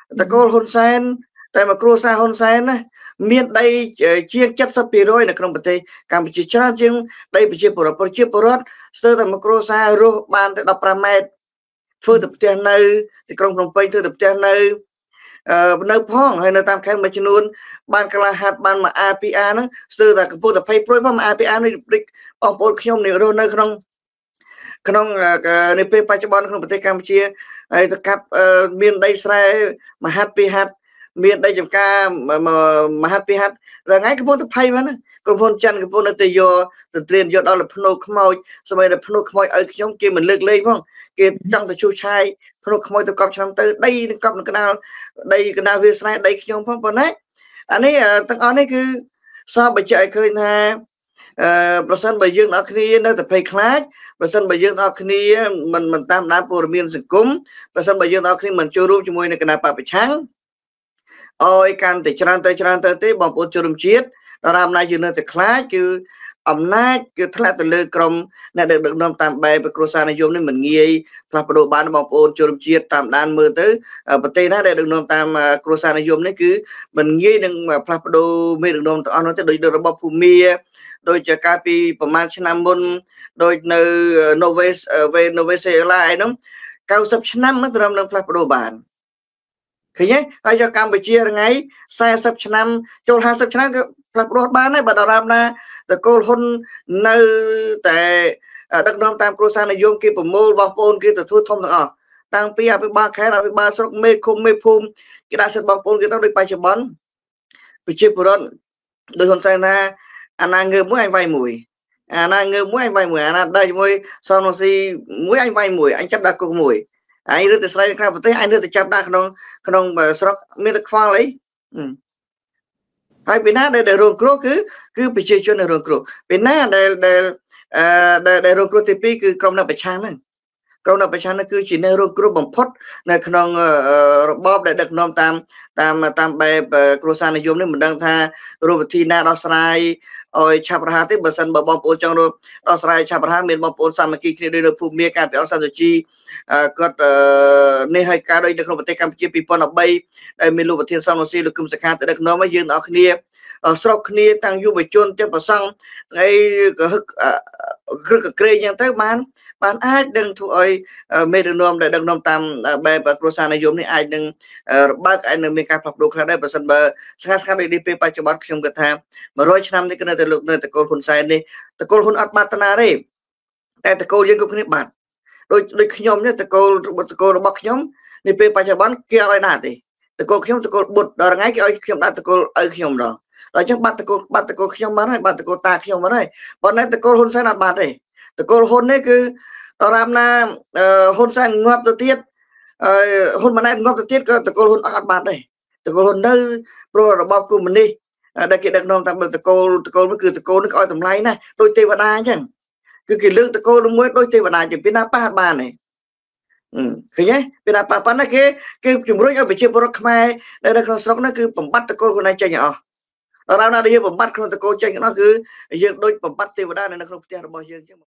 តកូលហ៊ុនសែនតែមកគ្រួសារហ៊ុនសែនណាមានដីជាង เจ็ดสิบเปอร์เซ็นต์ នៅក្នុងប្រទេសកម្ពុជាច្រើនជាងដីប្រជាពលរដ្ឋប្រជាពលរដ្ឋស្ទើរតែមកគ្រួសាររស់បានតែដប់ប្រាំម៉ែត្រធ្វើទៅផ្ទះនៅទីក្រុងភ្នំពេញធ្វើទៅផ្ទះនៅអឺនៅផងហើយនៅតាមខេត្តមួយចំនួនបានកន្លះហាត់បានមក a ពី a ហ្នឹងស្ទើរតែកំពុងតែភ័យព្រួយផងមក a ពី a នេះបងប្អូនខ្ញុំនេះរស់នៅក្នុងក្នុងនៅពេលបច្ចុប្បន្នក្នុងប្រទេសកម្ពុជាហើយទៅកាប់មានដីស្រែមហាត់ពីហាត់មានដីចំការមហាត់ពីហាត់រថ្ងៃកំពុងតែភ័យហ្នឹងក្រុមហ៊ុនចិនកំពុងតែយកទៅត្រៀមយកដល់ភ្នូខ្មោចស្មែតែភ្នូខ្មោចឲ្យខ្ញុំគេមិនលើកលែងផងគេចង់ទៅជួឆាយភ្នូខ្មោចទៅកប់ឆ្នាំទៅដីនឹងកប់នឹងកណ្ដាលដីកណ្ដាលវាស្រែដីខ្ញុំផងប៉ុណ្ណាអានេះទាំងអស់នេះគឺសពបញ្ជាក់ឲ្យឃើញថាអឺប្រសិនបើយើងអ្នកគ្នានៅតែភ័យខ្លាចប្រសិនបើយើងអ្នកគ្នាមិនមិនតាមដានព័ត៌មានសង្គមប្រសិនបើយើងអ្នកគ្នាមិនចូលរួមជាមួយនឹងគណៈបព្វប្រឆាំងអោយកាន់តែច្រើនទៅច្រើនទៅទេបងប្អូនជនរួមជាតិតារាអំណាចយើងនៅតែខ្លាចគឺអំណាចគឺធ្លាក់ទៅលើក្រមអ្នកដឹកនាំតាមបែបគ្រួសារនិយមនេះមិនងាយផ្លាស់ប្ដូរបានបងប្អូនជនរួមជាតិតាមដានមើលទៅប្រទេសណាដែលដឹកនាំតាមគ្រួសារនិយមនេះគឺមិនងាយនឹងផ្លាស់ប្ដូរមេដឹកនាំទាំងអស់នោះទេដោយរបបភូមាដោយជាកាលពីប្រហែលឆ្នាំមុនដោយនៅ Noves Venezuela ឯនោះเก้าสิบឆ្នាំនឹងត្រឹមនឹងផ្លាស់ប្ដូរបានឃើញទេហើយយកកម្ពុជាថ្ងៃสี่สิบឆ្នាំចូលห้าสิบឆ្នាំក៏ផ្លាស់ប្ដូរបានដែរបើដរាបណាតកូលហ៊ុននៅតែដឹកនាំតាមគ្រួសារនិយមគេប្រមូលបងប្អូនគេទៅធ្វើធំទាំងអស់តាំងពីអភិបាលខេត្តអភិបាលស្រុកមេឃុំមេភូមិគេដាក់សិទ្ធិបងប្អូនគេទៅដូចបច្ចុប្បន្នប្រជាពលរដ្ឋដោយហ៊ុនសែនថាអាណាងើបមួយអញវាយមួយអាណាងើបមួយអញវាយមួយអាណាដើរជាមួយសំរងស៊ីមួយអញវាយមួយអញចាប់ដាក់គុកមួយអញឬទៅស្រ័យក្រៅប្រទេសអញឬទៅចាប់ដាក់ក្នុងក្នុងស្រុកមានតែខ្វល់អីហើយពីណាដែលរងគ្រោះគឺគឺប្រជាជនដែលរងគ្រោះពីណាដែលដែលអឺដែលរងគ្រោះទីពីរគឺក្រុមអ្នកប្រឆាំងហ្នឹងក្រុមអ្នកប្រឆាំងហ្នឹងគឺជាអ្នករងគ្រោះបំផុតនៅក្នុងរបបដែលដឹកនាំតាមតាមតាមបែបគ្រួសារនិយមនេះមិនដឹងថារូបវិធីណាដោះស្រាយឲ្យឆាប់រហ័សទេបើសិនបើបងប្អូនចង់រកដោះស្រាយឆាប់រហ័សមានបងប្អូនសាមគ្គីគ្នាដោយនៅភូមិមាការពីអង្គសាសុជីគាត់នេះឲ្យការដោយនៅក្នុងប្រទេសកម្ពុជាពីរពាន់ដប់បីដែលមានលោកប្រធានសំរងស៊ីលោកគឹមសុខាទៅដឹកនាំឲ្យយើងទាំងអស់គ្នាស្រុកគ្នាទាំងយុវជនទាំងប្រសង់ហើយក៏ហឹកគ្រឹកក្រែងយ៉ាងទៅបានបានអាចនឹងធ្វើឲ្យមេដឹកនាំដែលដឹកនាំតាមបែបគ្រួសារនិយមនេះអាចនឹងរបើកអាចនឹងមានការផ្លាស់ប្ដូរខ្លះដែរបើសិនបើស្ងាត់ស្ងាត់ដូចនេះពេលបច្ចុប្បន្នខ្ញុំគិតថា100ឆ្នាំនេះគឺនៅតែលោកនៅតកូលហ៊ុនសែននេះតកូលហ៊ុនអត់បាត់តាណាទេតែតកូលយើងគ្រប់គ្នាបាត់ដូចដូចខ្ញុំនេះតកូលតកូលរបស់ខ្ញុំនេះពេលបច្ចុប្បន្នគេអត់ឲ្យដាក់ទេតកូលខ្ញុំតកូលបុត្រដល់ថ្ងៃគេឲ្យខ្ញុំដាក់តកូលឲ្យខ្ញុំដល់ដល់អញ្ចឹងបាត់តកូលបាត់តកូលខ្ញុំបានហើយបាត់តកូលតាខ្ញុំបានហើយប៉ុន្តែតកូលហ៊ុនសែនអត់បាត់ទេតកូលហ៊ុននេះគឺតរាមណាហ៊ុនសែនងាប់ទៅទៀតហ៊ុនម៉ាណែតងាប់ទៅទៀតក៏តកូលហ៊ុនអត់បាត់ដែរតកូលហ៊ុននៅព្រោះរបបកុម្មុយនីសដែលគេដឹកនាំតាមតកូលតកូលនោះគឺតកូលនោះឲ្យតម្លៃណាដូចទេវតាអញ្ចឹងគឺគេលើកតកូលមួយដូចទេវតាជាពីណាប៉ះបានទេឃើញទេពីណាប៉ះប៉ុន្តែគេគេជំរុញឲ្យប្រជាពលរដ្ឋខ្មែរដែលនៅក្នុងស្រុកនោះគឺបំបត្តិតកូលខ្លួនឯងចេញអស់ដល់ណាដែលយើងបំបត្តិក្នុងតកូលចេញអស់គឺយើងដូចបំបត្តិទេវតានៅក្នុងផ្ទះរបស់យើងអញ្ចឹង